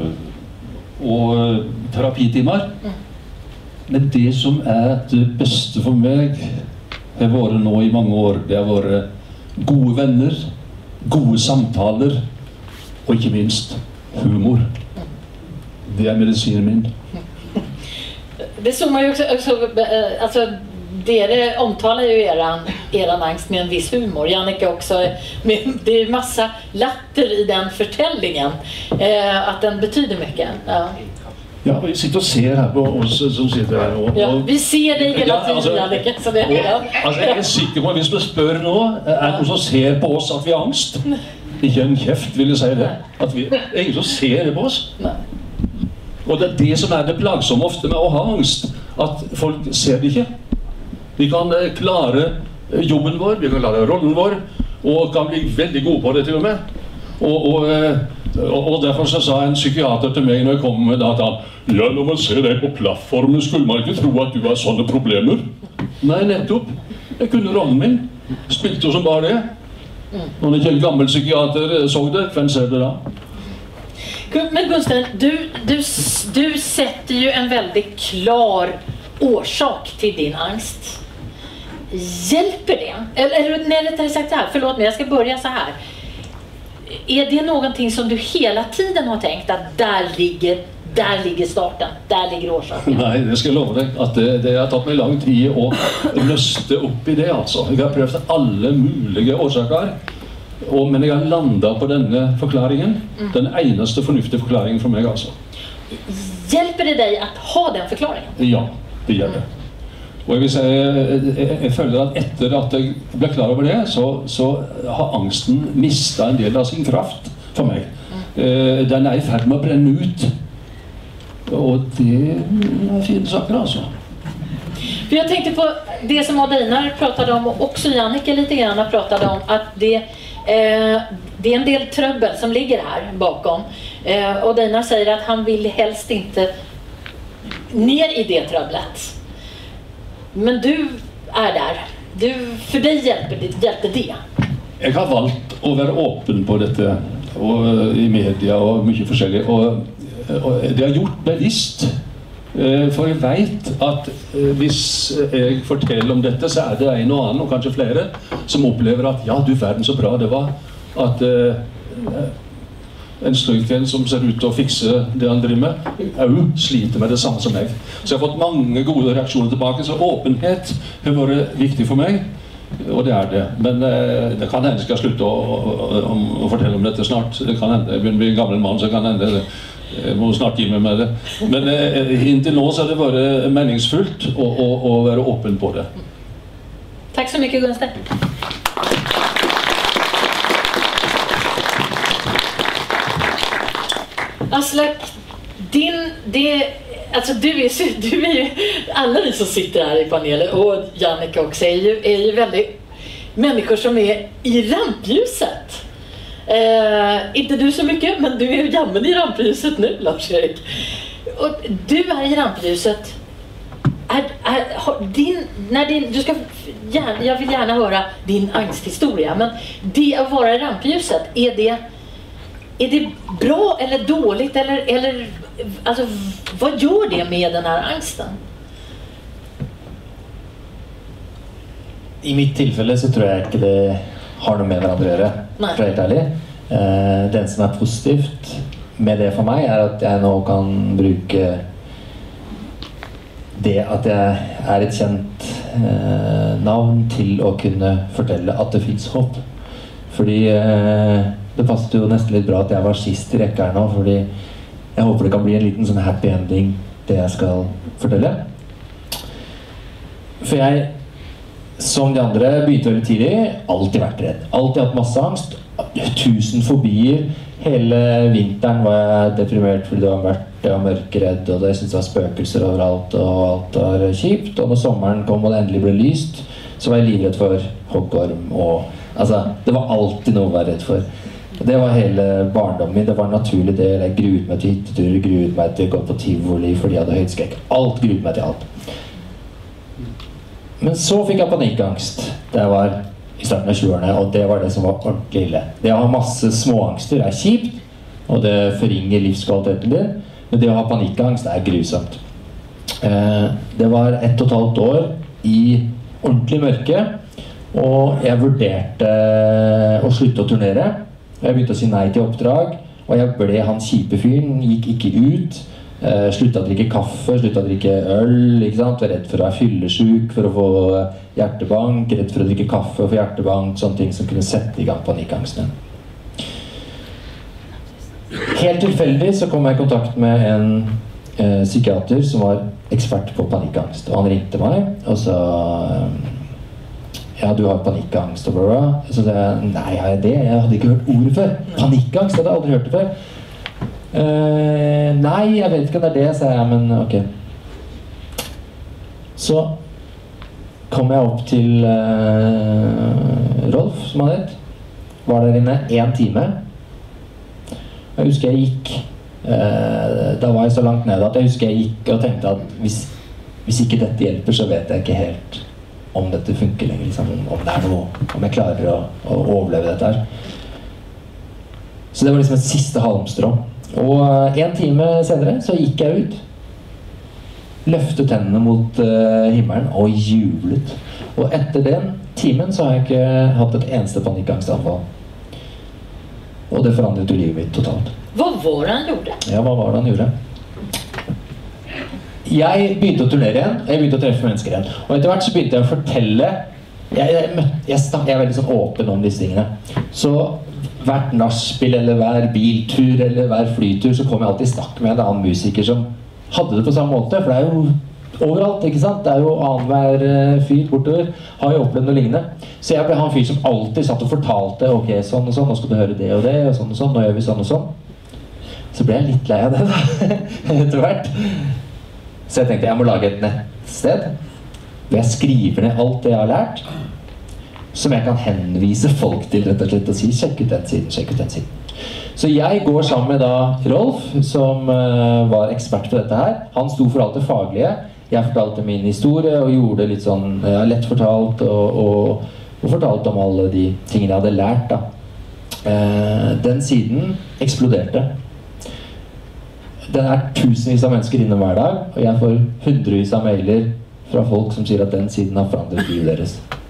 og terapitimer. Men det som er det beste for meg, har vært nå i mange år, det har vært gode venner, gode samtaler, og ikke minst humor. Det er medisinen min. Det såg man ju också, också alltså det omtalar ju eran, eran angst med en viss humor. Jannica också, med, det är massa latter i den förtällningen, eh, att den betyder mycket. Ja. Ja, vi sitter og ser her på oss som sitter her og, Ja, vi ser deg hele tiden, ja, altså, Jannica. Så det, ja. Altså, jeg er sikker på, hvis vi spør nå, er det noen som ser på oss at vi har angst? Ikke en kjeft, vil jeg si det. At vi, det er ingen som ser det på oss. Nei. Og det er det som er det plagsomme ofte med å ha angst, at folk ser det ikke. Vi kan klare jobben vår, vi kan klare rollen vår, og kan bli veldig gode på det til og med. Og, og, og derfor så sa en psykiater til meg når jeg kom med det, at han, ja, når man ser deg på plattformen, skulle man ikke tro at du har sånne problemer. Nei, nettopp. Jeg kunne rollen min. Spilte jo som bare det. Og når ikke en gammel psykiater så det, hvem ser det da? Men Gunstein, du, du, du sätter ju en väldigt klar orsak till din angst. Hjälper det? Eller, eller nej, rättare sagt så här, förlåt mig, jag ska börja så här. Är det någonting som du hela tiden har tänkt att där ligger, där ligger starten, där ligger orsaken? Nei, det skal jeg love deg, at det, det har tatt meg lang tid å løste opp i det, altså. Jeg har prøvd alle mulige årsaker, og, men jeg har landet på denne forklaringen. Den eneste fornuftige forklaringen for meg, altså. Hjelper det deg at ha den forklaringen? Ja, det gjør det. Og jeg vil si, jeg, jeg, jeg føler at etter at jeg ble klar over det, så, så har angsten mistet en del av sin kraft for meg. Eh, den er i ferd med å brenne ut. Og det er fine saker, altså. För jag tänkte på det som Odeinar pratade om, och också Jannica lite grann pratade om, att det, eh, det är en del trubbel som ligger här bakom. Eh, Odeinar säger att han vill helst inte ner i det trubblet. Men du är där. Du, för dig hjälper det, hjälper det. Jeg har valgt å være åpen på dette, og, i media og mye forskjellig, og, og det har gjort bevisst. For jeg vet at hvis jeg forteller om dette, så er det en og annen, og kanskje flere, som opplever at ja, du verden så bra det var, at uh, en støykvenn som ser ut til å fikse det han driver med, også sliter med det samme som meg. Så jeg har fått mange gode reaksjoner tilbake, så åpenhet har vært viktig for meg, og det er det. Men uh, det kan hende jeg skal slutte å, å, å, å fortelle om dette snart. Det kan hende, jeg begynner å bli en gammel mann, så kan hende det. Jeg må snart gi meg med det. Men eh, inntil nå så har det vært meningsfullt å, å, å være åpen på det. Takk så mye, Gunstein. Aslak, din, det, alltså du är, du är ju, alla vi som sitter här i panelen, och Jannica också, är ju, är ju väldigt människor som är i rampljuset. Eh, inte du så mycket, men du är ju jammen i rampljuset nu, Lars-Erik. Och du är i rampljuset. Är, är, har, din, när din, du ska, gärna, jag vill gärna höra din angsthistoria, men det att vara i rampljuset, är det, är det bra eller dåligt? Eller, eller, alltså, vad gör det med den här angsten? I mitt tilfelle så tror jeg ikke det har noe med hverandre å gjøre, for helt ærlig. Uh, det som er positivt med det for meg er at jeg nå kan bruke det at jeg er et kjent uh, navn til å kunne fortelle at det finnes håp. Fordi uh, det passet jo nesten litt bra at jeg var sist i rekka her nå, fordi jeg håper det kan bli en liten sånn happy ending det jeg skal fortelle. For jeg, som de andre, begynte veldig tidlig, alltid vært redd. Alltid hatt masse angst, tusen fobier. Hele vinteren var jeg deprimert fordi det var mørkt, jeg var mørkeredd, og jeg syntes det var spøkelser overalt, og alt var kjipt. Og når sommeren kom og det endelig ble lyst, så var jeg livredd for hoggorm, og altså, det var alltid noe å være redd for. Det var hele barndommen min, det var en naturlig del. Jeg gruet meg til hytteturer, gruet meg til å gå på tivoli fordi jeg hadde høydeskrekk. Alt gruet meg til alt. Men så fikk jeg panikkangst da jeg var i starten av tjueårene, og det var det som var ordentlig ille. Det å ha masse småangster er kjipt, og det forringer livskvaliteten din, men det å ha panikkangst er grusomt. Det var ett og et halvt år i ordentlig mørke, og jeg vurderte å slutte å turnere. Jeg begynte å si nei til oppdrag, og jeg ble han kjipe fyren, gikk ikke ut, eh, sluttet å drikke kaffe, sluttet å drikke øl, ikke sant? Var redd for å være fyllesyk, for å få hjertebank, redd for å drikke kaffe og få hjertebank, sånne ting som kunne sette i gang panikkangsten. Helt tilfeldig så kom jeg i kontakt med en eh, psykiater som var ekspert på panikkangst, og han ringte meg og sa ja, du har panikkangst og bla bla. Så sa jeg, nei, har jeg det? Jeg hadde ikke hørt ordet før. Panikkangst, jeg hadde aldri hørt det før. Uh, nei, jeg vet ikke om det er det, sa jeg, men ok. Så kom jeg opp til uh, Rolf, som han het. Var der inne en time. Jeg husker jeg gikk, uh, da var jeg så langt nede at jeg husker jeg gikk og tenkte at hvis, hvis ikke dette hjelper, så vet jeg ikke helt om dette funker lenger, liksom, om det er noe, om jeg klarer å, å overleve dette her. Så det var liksom et siste halmstrå. Og uh, en time senere så gikk jeg ut, løftet tennene mot uh, himmelen og jublet. Og etter den timen så har jeg ikke hatt et eneste panikkangstanfall. Og det forandret jo livet mitt totalt. Hva var det han gjorde? Ja, hva var det han gjorde? Jeg begynte å turnere igjen, og jeg begynte å treffe mennesker igjen. Og etter hvert så begynte jeg å fortelle, jeg, jeg, jeg, jeg er veldig sånn åpen om disse tingene. Så hvert nachspiel, eller hver biltur, eller hver flytur, så kom jeg alltid i snakk med en annen musiker som hadde det på samme måte. For det er jo overalt, ikke sant? Det er jo annenhver fyr bortover, har jo opplevd noe lignende. Så jeg ble han fyr som alltid satt og fortalte, ok, sånn og sånn, nå skal du høre det og det, og sånn og sånn, nå gjør vi sånn og sånn. Så ble jeg litt lei av det da, etter hvert. Så jeg tenkte jeg må lage et nettsted hvor jeg skriver ned alt det jeg har lært, som jeg kan henvise folk til, rett og slett, og si sjekk ut den siden, sjekk ut den siden. Så jeg går sammen med da Rolf, som uh, var ekspert på dette her. Han sto for alt det faglige. Jeg fortalte min historie og gjorde litt sånn ja, lett fortalt og, og, og fortalte om alle de tingene jeg hadde lært da. Uh, den siden eksploderte. Det er tusenvis av mennesker inne hver dag, og jeg får hundrevis av mailer fra folk som sier at den siden har forandret livet deres.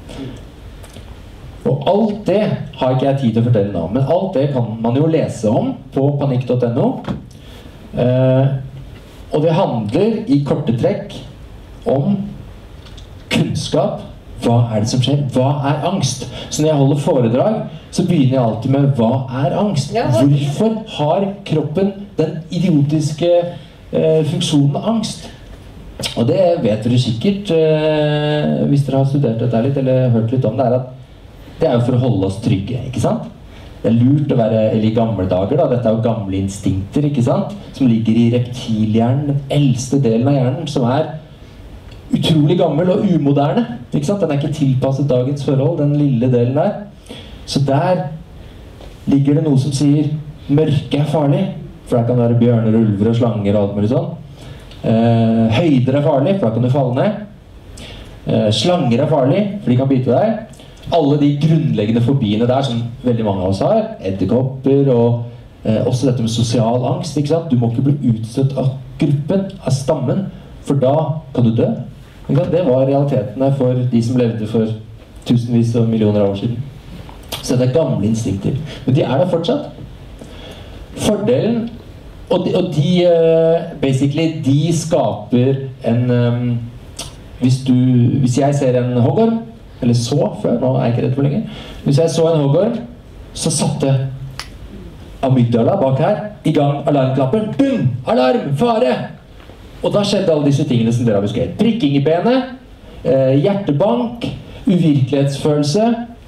Og alt det har ikke jeg tid til å fortelle nå, men alt det kan man jo lese om på panikk punktum no. Eh, og det handler i korte trekk om kunnskap. Hva er det som skjer? Hva er angst? Så når jeg holder foredrag, så begynner jeg alltid med hva er angst? Hvorfor har kroppen den idiotiske eh, funksjonen angst? Og det vet dere sikkert, eh, hvis dere har studert dette litt, eller hørt litt om det, er at det er jo for å holde oss trygge, ikke sant? Det er lurt å være, eller i gamle dager da, dette er jo gamle instinkter, ikke sant? Som ligger i reptilhjernen, den eldste delen av hjernen, som er utrolig gammel og umoderne, ikke sant? Den er ikke tilpasset dagens forhold, den lille delen der. Så der ligger det noe som sier mørke er farlig, for der kan det være bjørner, ulver og slanger og alt mulig sånn. Eh, høyder er farlig, for da kan du falle ned. Eh, slanger er farlig, for de kan bite deg. Alle de grunnleggende fobiene der som veldig mange av oss har, edderkopper og eh, også dette med sosial angst, ikke sant? Du må ikke bli utstøtt av gruppen, av stammen, for da kan du dø. Det var realitetene for de som levde for tusenvis og millioner av år siden. Så det er gamle instinkter. Men de er der fortsatt. Fordelen, og de, og de uh, basically, de skaper en um, hvis, du, hvis jeg ser en hoggorm, eller så før, nå er jeg ikke redd for lenger. Hvis jeg så en hoggorm, så satte amygdala bak her i gang alarmknappen. Bum! Alarm! Fare! Og da skjedde alle disse tingene som dere har beskrevet. Prikking i benet, eh, hjertebank, uvirkelighetsfølelse.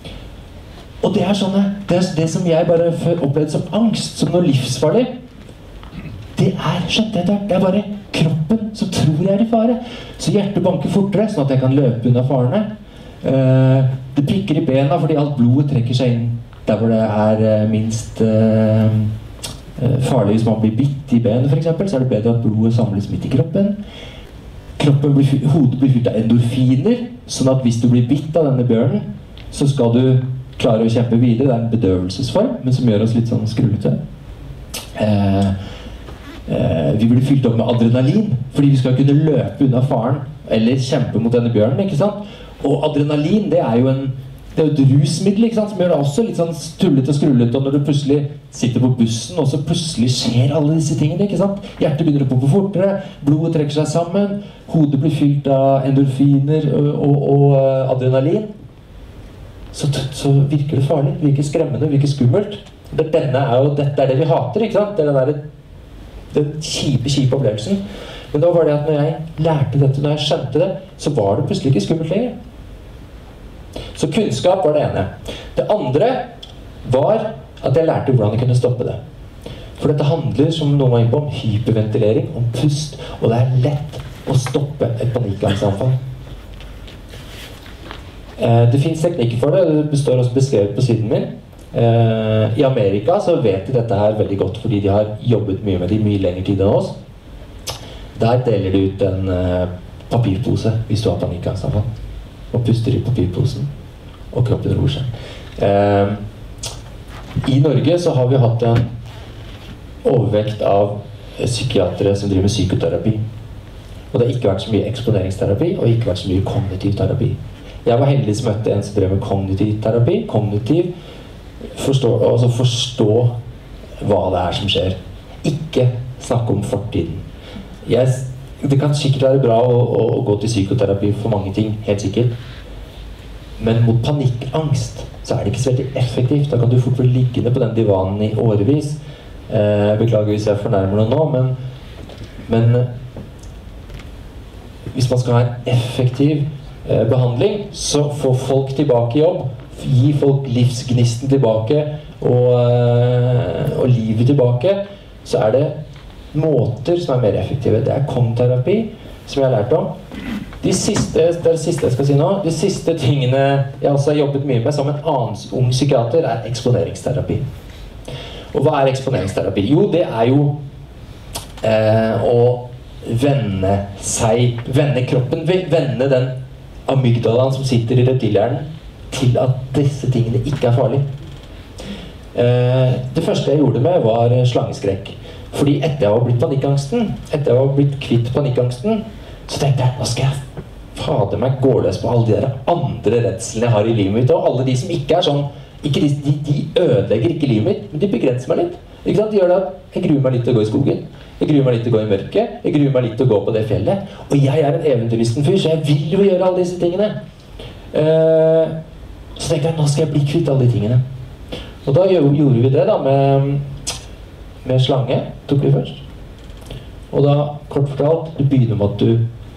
Og det er sånne, det, er det som jeg bare opplevde som angst, som noe livsfarlig. Det er, skjønte jeg, det er bare kroppen som tror jeg er i fare. Så hjertet banker fortere, sånn at jeg kan løpe unna farene. Eh, det prikker i bena fordi alt blodet trekker seg inn Der hvor det er minst uh, farlig hvis man blir bitt i benet for eksempel, så er det bedre at blodet samles midt i kroppen. Kroppen blir, hodet blir fylt av endorfiner, sånn at hvis du blir bitt av denne bjørnen, så skal du klare å kjempe videre. Det er en bedøvelsesform, men som gjør oss litt sånn skrullete. Eh, eh, vi blir fylt opp med adrenalin, fordi vi skal kunne løpe unna faren, eller kjempe mot denne bjørnen, ikke sant? Og adrenalin, det er jo en Det er jo et rusmiddel, ikke sant, som gjør det også litt sånn tullete og skrullete, og når du plutselig sitter på bussen, og så plutselig skjer alle disse tingene, ikke sant? Hjertet begynner å pumpe fortere, blodet trekker seg sammen, hodet blir fylt av endorfiner og, og, og adrenalin. Så, så virker det farlig, det virker skremmende, det virker skummelt. Det, denne er jo, dette er det vi hater, ikke sant? Det er den, der, den kjipe, kjipe opplevelsen. Men da var det at når jeg lærte dette, når jeg skjønte det, så var det plutselig ikke skummelt lenger. Så kunnskap var det ene. Det andre var at jeg lærte hvordan jeg kunne stoppe det. For dette handler, som noen var inne på, om hyperventilering, om pust, og det er lett å stoppe et panikkangstanfall. Det finnes teknikker for det, det består også beskrevet på siden min. I Amerika så vet de dette her veldig godt, fordi de har jobbet mye med det i mye lengre tid enn oss. Der deler de ut en papirpose hvis du har panikkangstanfall, og puster i papirposen, og kroppen roer seg. Eh, I Norge så har vi hatt en overvekt av psykiatere som driver med psykoterapi. Og det har ikke vært så mye eksponeringsterapi, og ikke vært så mye kognitiv terapi. Jeg var heldig som møtte en som drev med kognitiv terapi. Kognitiv, forstå, altså forstå hva det er som skjer. Ikke snakke om fortiden. Jeg Det kan sikkert være bra å, å, å gå til psykoterapi for mange ting, helt sikkert. Men mot panikkangst så er det ikke så veldig effektivt. Da kan du fort bli liggende på den divanen i årevis. Eh, beklager hvis jeg fornærmer noe nå, men, men hvis man skal ha en effektiv eh, behandling, så få folk tilbake i jobb, gi folk livsgnisten tilbake og, eh, og livet tilbake, så er det måter som er mer effektive. Det er kognitiv-terapi, som jeg har lært om. De siste, det er det siste jeg skal si nå, de siste tingene jeg også har jobbet mye med som en annen ung psykiater, er eksponeringsterapi. Og hva er eksponeringsterapi? Jo, det er jo eh, å vende seg, vende kroppen, vende den amygdalaen som sitter i reptilhjernen, til at disse tingene ikke er farlige. Eh, det første jeg gjorde med var slangeskrekk. Fordi etter jeg var blitt panikkangsten, etter jeg var blitt kvitt panikkangsten, så tenkte jeg, nå skal jeg fader meg gå løs på alle de der andre redslene jeg har i livet mitt, og alle de som ikke er sånn, ikke de, de, de ødelegger ikke livet mitt, men de begrenser meg litt. Ikke sant? De gjør det at jeg gruer meg litt til å gå i skogen, jeg gruer meg litt til å gå i mørket, jeg gruer meg litt til å gå på det fjellet, og jeg er en eventyrlisten fyr, så jeg vil jo gjøre alle disse tingene. Uh, så tenkte jeg, nå skal jeg bli kvitt alle de tingene. Og da gjorde vi det da med... med slange, tok vi først. Og da, kort fortalt, du begynner med at du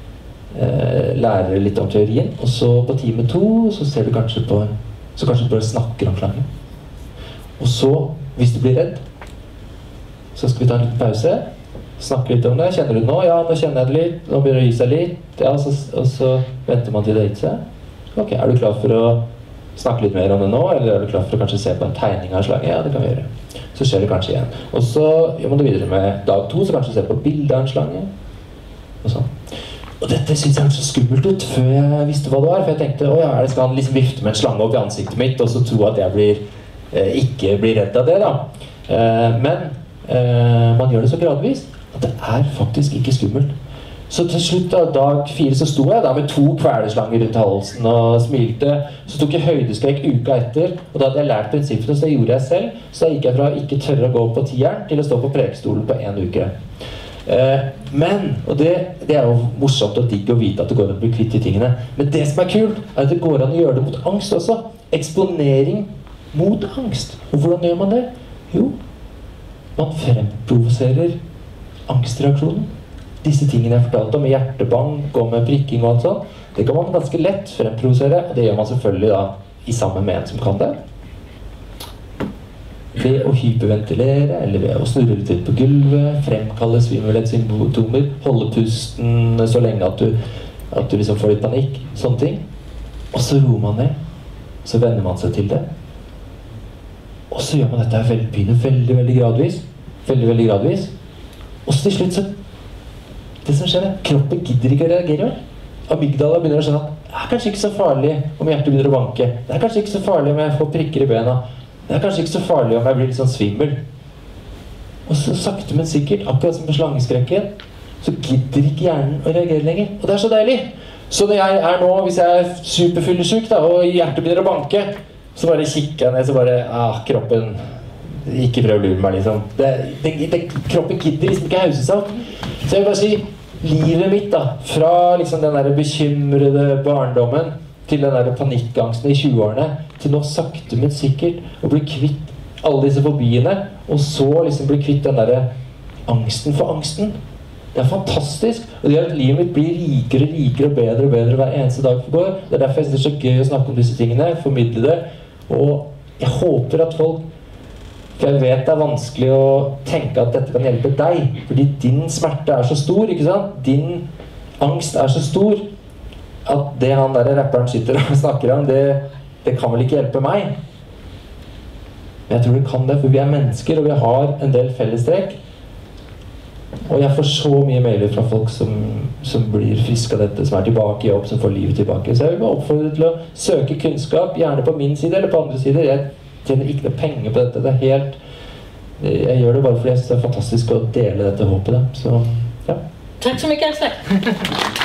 eh, lærer litt om teorien, og så på time to, så ser du kanskje på, så kanskje du bare snakker om slange. Og så, hvis du blir redd, så skal vi ta en liten pause, snakke litt om det. Kjenner du det nå? Ja, nå kjenner jeg det litt, nå begynner det å gi seg litt, ja, så, og så venter man til det gitt seg. Ok, er du klar for å snakke litt mer om det nå, eller er du klar for å kanskje se på en tegning av slange? Ja, det kan vi gjøre. Så skjer det kanskje igjen. Og så gjør man det videre med dag to, så kanskje se på bildet av en slange. Og sånn. Og dette synes jeg hørtes så skummelt ut før jeg visste hva det var. For jeg tenkte, å ja, jeg skal liksom vifte med en slange opp i ansiktet mitt, og så tro at jeg blir, eh, ikke blir redd av det da. Eh, men eh, man gjør det så gradvis at det er faktisk ikke skummelt. Så til slutt av dag fire så sto jeg da med to kvelerslanger rundt halsen og smilte. Så tok jeg høydeskrekk uka etter, og da hadde jeg lært prinsippene, så det gjorde jeg selv. Så da gikk jeg fra å ikke tørre å gå på tieren til å stå på prekestolen på en uke. Eh, men, og det, det er jo morsomt og digg å vite at det går an å bli kvitt de tingene. Men det som er kult, er at det går an å gjøre det mot angst også. Eksponering mot angst. Og hvordan gjør man det? Jo, man fremprovoserer angstreaksjonen. Disse tingene jeg fortalte om, med hjertebank og med prikking og alt sånt, det kan man ganske lett fremprovosere, og det gjør man selvfølgelig da i sammen med en som kan det. Ved å hyperventilere, eller ved å snurre litt på gulvet, fremkalle svimmelhetssymptomer, holde pusten så lenge at du, at du liksom får litt panikk, sånne ting. Og så roer man ned, så venner man seg til det. Og så gjør man dette her veldig, begynner veldig, veldig gradvis. Veldig, veldig gradvis. Og så til slutt så... Det som skjer er, kroppen gidder ikke å reagere vel. Amygdala begynner å skjønne at det er kanskje ikke så farlig om hjertet begynner å banke. Det er kanskje ikke så farlig om jeg får prikker i bena. Det er kanskje ikke så farlig om jeg blir litt sånn svimmel. Og så sakte, men sikkert, akkurat som med slangeskrekken, så gidder ikke hjernen å reagere lenger. Og det er så deilig. Så når jeg er nå, hvis jeg er superfyllesyk da, og hjertet begynner å banke, så bare kikker jeg ned, så bare, ah, kroppen, ikke prøv å lure meg liksom. Det, det, det, kroppen gidder liksom ikke hause seg opp. Så jeg vil bare si, livet mitt da, fra liksom den der bekymrede barndommen, til den der panikkangsten i tjue-årene, til nå sakte, men sikkert, å bli kvitt alle disse fobiene, og så liksom bli kvitt den der angsten for angsten. Det er fantastisk, og det gjør at livet mitt blir rikere, rikere og bedre og bedre hver eneste dag for går. Det er derfor jeg synes det er så gøy å snakke om disse tingene, formidle det, og jeg håper at folk, for jeg vet det er vanskelig å tenke at dette kan hjelpe deg, fordi din smerte er så stor, ikke sant? Din angst er så stor, at det han der rapperen sitter og snakker om, det, det kan vel ikke hjelpe meg. Men jeg tror det kan det, for vi er mennesker, og vi har en del fellestrekk. Og jeg får så mye mailer fra folk som, som blir friske av dette, som er tilbake i jobb, som får livet tilbake. Så jeg vil bare oppfordre til å søke kunnskap, gjerne på min side eller på andre sider. Jeg tjener ikke noe penger på dette. Det er helt... Jeg gjør det bare fordi jeg synes det er fantastisk å dele dette håpet. Da. Så, ja. Takk så mye, Aslak.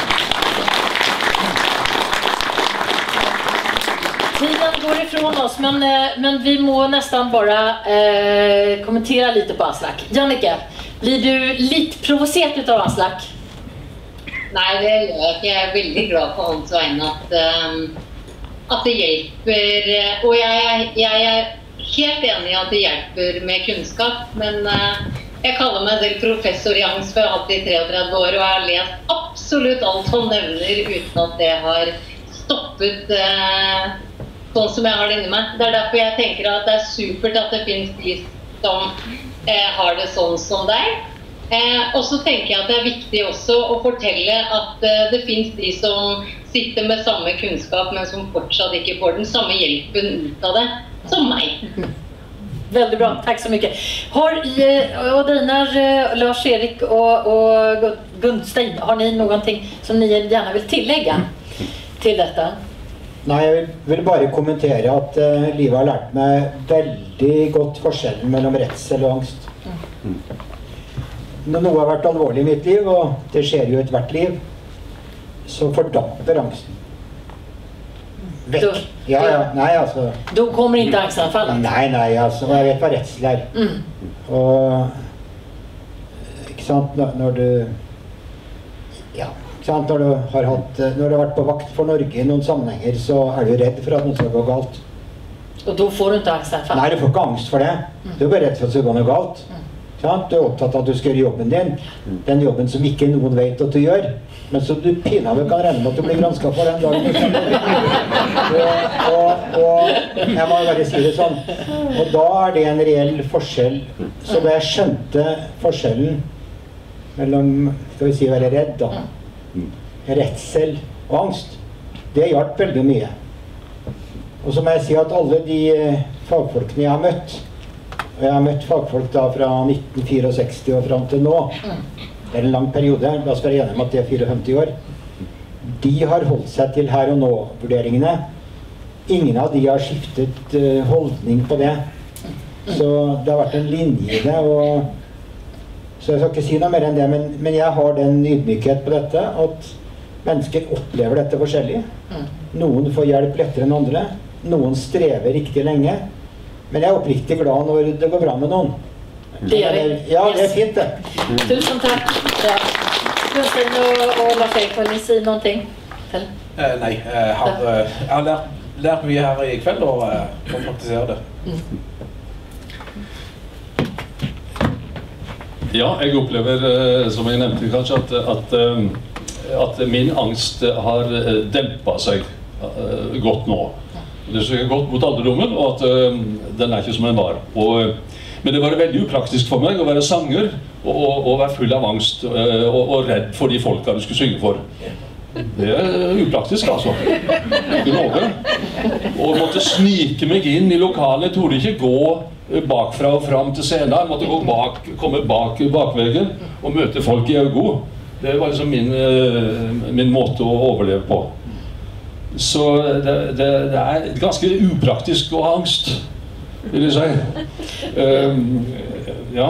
Tiden går ifrån oss, men, men vi må nästan bara eh, kommentera lite på Aslak. Jannike, blir du litt provosert ut av Aslak? Nei, det gjør jeg ikke. Jeg er veldig glad på hans vegne at, um, at det hjelper. Og jeg, jeg er helt enig i at det hjelper med kunnskap, men uh, jeg kaller meg selv professor i angst, for jeg har hatt det i treogtredve år, og jeg har lest absolutt alt han nevner uten at det har stoppet uh, sånn som jeg har det inni meg. Det er derfor jeg tenker at det er supert at det finnes de som eh, har det sånn som deg. Eh, og så tenker jeg at det er viktig også å fortelle at eh, det finnes de som sitter med samme kunnskap, men som fortsatt ikke får den samme hjelpen ut av det, som meg. Väldigt bra, tack så mycket. Har och Dinar, Lars-Erik och, och Gunstein, har ni någonting som ni gärna vill tillägga till detta? Nei, jeg vil, vil bare kommentere at uh, livet har lært meg veldig godt forskjellen mellom redsel og angst. Mm. Når noe har vært alvorlig i mitt liv, og det skjer jo i ethvert liv, så fordamper angsten. Vekk. Du, ja, ja, nei, altså. Da kommer ikke angstanfallet? Nei, nei, altså, jeg vet hva redsel er. Mm. Og, ikke sant, når, når du, ja, Sant? Når, du har hatt, når du har vært på vakt for Norge i noen sammenhenger, så er du redd for at noe skal gå galt. Og da får du ikke angstanfall? Nei, du får ikke angst for det. Du er bare redd for at det skal gå noe galt. Sant? Du er opptatt av at du skal gjøre jobben din. Den jobben som ikke noen vet at du gjør. Men så du pinadø kan regne med at du blir gransket for den dagen. og, og, og jeg må bare si det sånn. Og da er det en reell forskjell. Så da jeg skjønte forskjellen mellom, skal vi si, være redd da, redsel og angst, det hjalp veldig mye. Og så må jeg si at alle de fagfolkene jeg har møtt, og jeg har møtt fagfolk da fra nitten sekstifire og frem til nå, det er en lang periode, la oss være enige om at det er femtifire år, de har holdt seg til her og nå-vurderingene. Ingen av de har skiftet uh, holdning på det. Så det har vært en linje i det, og så jeg skal ikke si noe mer enn det, men, men jeg har den ydmykhet på dette, at mennesker opplever dette forskjellig. Noen får hjelp lettere enn andre, noen strever riktig lenge, men jeg er oppriktig glad når det går bra med noen. Det gjør vi. Ja, det er fint det. Tusen takk. Ja. Gunstein og, og Lars-Erik, vil ni si noen ting? Til? Eh, nei, jeg har, jeg har lært, lært mye her i kveld, og uh, får praktisere det. Mm. Ja, jeg opplever, som jeg nevnte kanskje, at, at, at min angst har dempet seg godt nå. Det er så godt mot alderdommen, og at den er ikke som den var. Og, men det var veldig upraktisk for meg å være sanger og, og, og være full av angst og, og redd for de folka du skulle synge for. Det er upraktisk, altså. Ikke noe. Og måtte snike meg inn i lokalet, jeg torde ikke gå bakfra og fram til scenen. Jeg måtte gå bak, komme bak bakveggen og møte folk i øynene. Det var liksom min, min måte å overleve på. Så det, det, det er ganske upraktisk å ha angst, vil jeg si. Um, ja.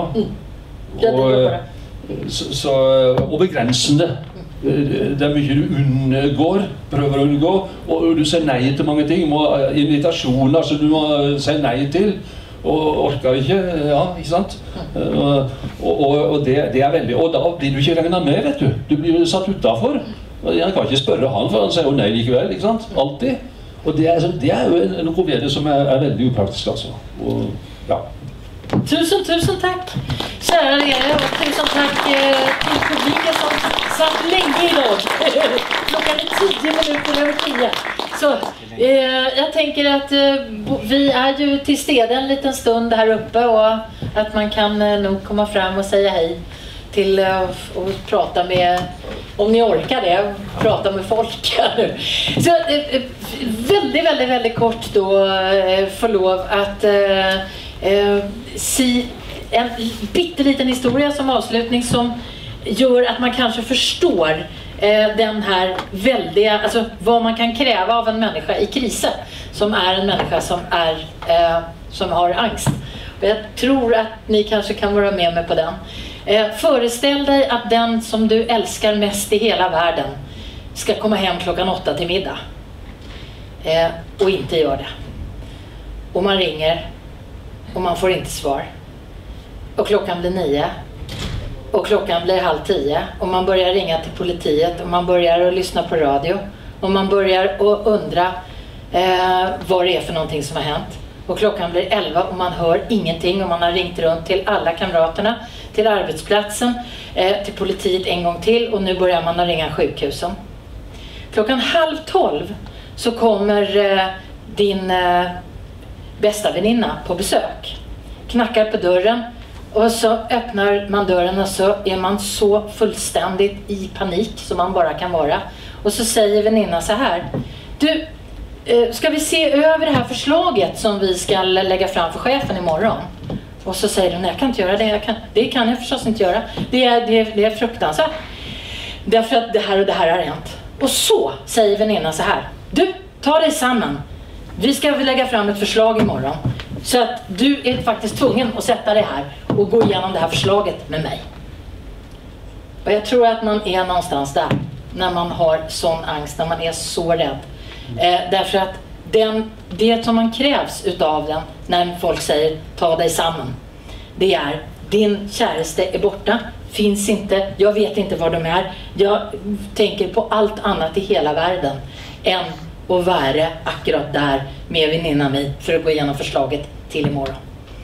Og, så, så, og begrensende. Det er mye du unngår, prøver å unngå, og du sier nei til mange ting. Må, invitasjoner som du må si nei til, og orker ikke, ja, ikke sant? Og, og, og det, det er veldig, og da blir du ikke regnet med, vet du. Du blir satt utenfor. Jeg kan ikke spørre han, for han sier jo nei likevel, ikke sant? Alltid. Og det er, det er jo noe ved det som er, er veldig upraktisk, altså. Og, ja. Tusen, tusen tack, kära dere, och tusen tack eh, till publiken som satt länge idag. Klockan är tio minuter över tio. Så eh, jag tänker att eh, vi är ju till stede en liten stund här uppe och att man kan eh, nog komma fram och säga hej till eh, och prata med, om ni orkar det, prata med folk nu. Så eh, väldigt, väldigt, väldigt kort då eh, få lov att eh, Eh, si en bitteliten historia som avslutning som gör att man kanske förstår eh, den här väldiga, alltså vad man kan kräva av en människa i kriser som är en människa som är eh, som har angst. Och jag tror att ni kanske kan vara med mig på den. Eh, föreställ dig att den som du älskar mest i hela världen ska komma hem klockan åtta till middag eh, och inte gör det. Och man ringer och man får inte svar. Och klockan blir nio. Och klockan blir halv tio. Och man börjar ringa till politiet. Och man börjar att lyssna på radio. Och man börjar att undra eh, vad det är för någonting som har hänt. Och klockan blir elva och man hör ingenting. Och man har ringt runt till alla kamraterna. Till arbetsplatsen. Eh, till politiet en gång till. Och nu börjar man att ringa sjukhusen. Klockan halv tolv så kommer eh, din... Eh, bästa väninna på besök. Knackar på dörren och så öppnar man dörren och så är man så fullständigt i panik som man bara kan vara. Och så säger väninnan så här: du, ska vi se över det här förslaget som vi ska lägga fram för chefen imorgon? Och så säger de: nej, jag kan inte göra det. Jag kan, det kan jag förstås inte göra. Det är, det, det är fruktansvärt. Därför att det här och det här har hänt. Och så säger väninnan så här: du, ta dig samman. Vi ska lägga fram ett förslag imorgon. Så att du är faktiskt tvungen att sätta dig här och gå igenom det här förslaget med mig. Och jag tror att man är någonstans där. När man har sån angst, när man är så rädd. Eh, därför att den, det som man krävs utav den när folk säger ta dig samman. Det är: din käraste är borta. Finns inte. Jag vet inte var de är. Jag tänker på allt annat i hela världen än och vara akkurat där med väninnan mig för att gå igenom förslaget till imorgon.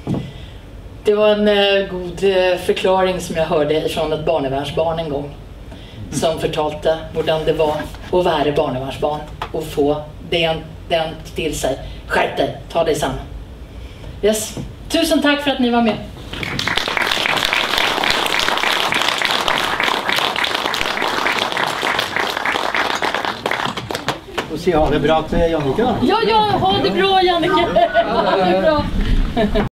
Det var en eh, god eh, förklaring som jag hörde från ett barnevernsbarn en gång. Som förtalte hur det var att vara barnevernsbarn och få den, den till sig. Skärp dig, ta dig samman. Yes. Tusen tack för att ni var med. Och se, ha det bra till Jannike då. Ja, ja, ha det bra Jannike. Ha det bra.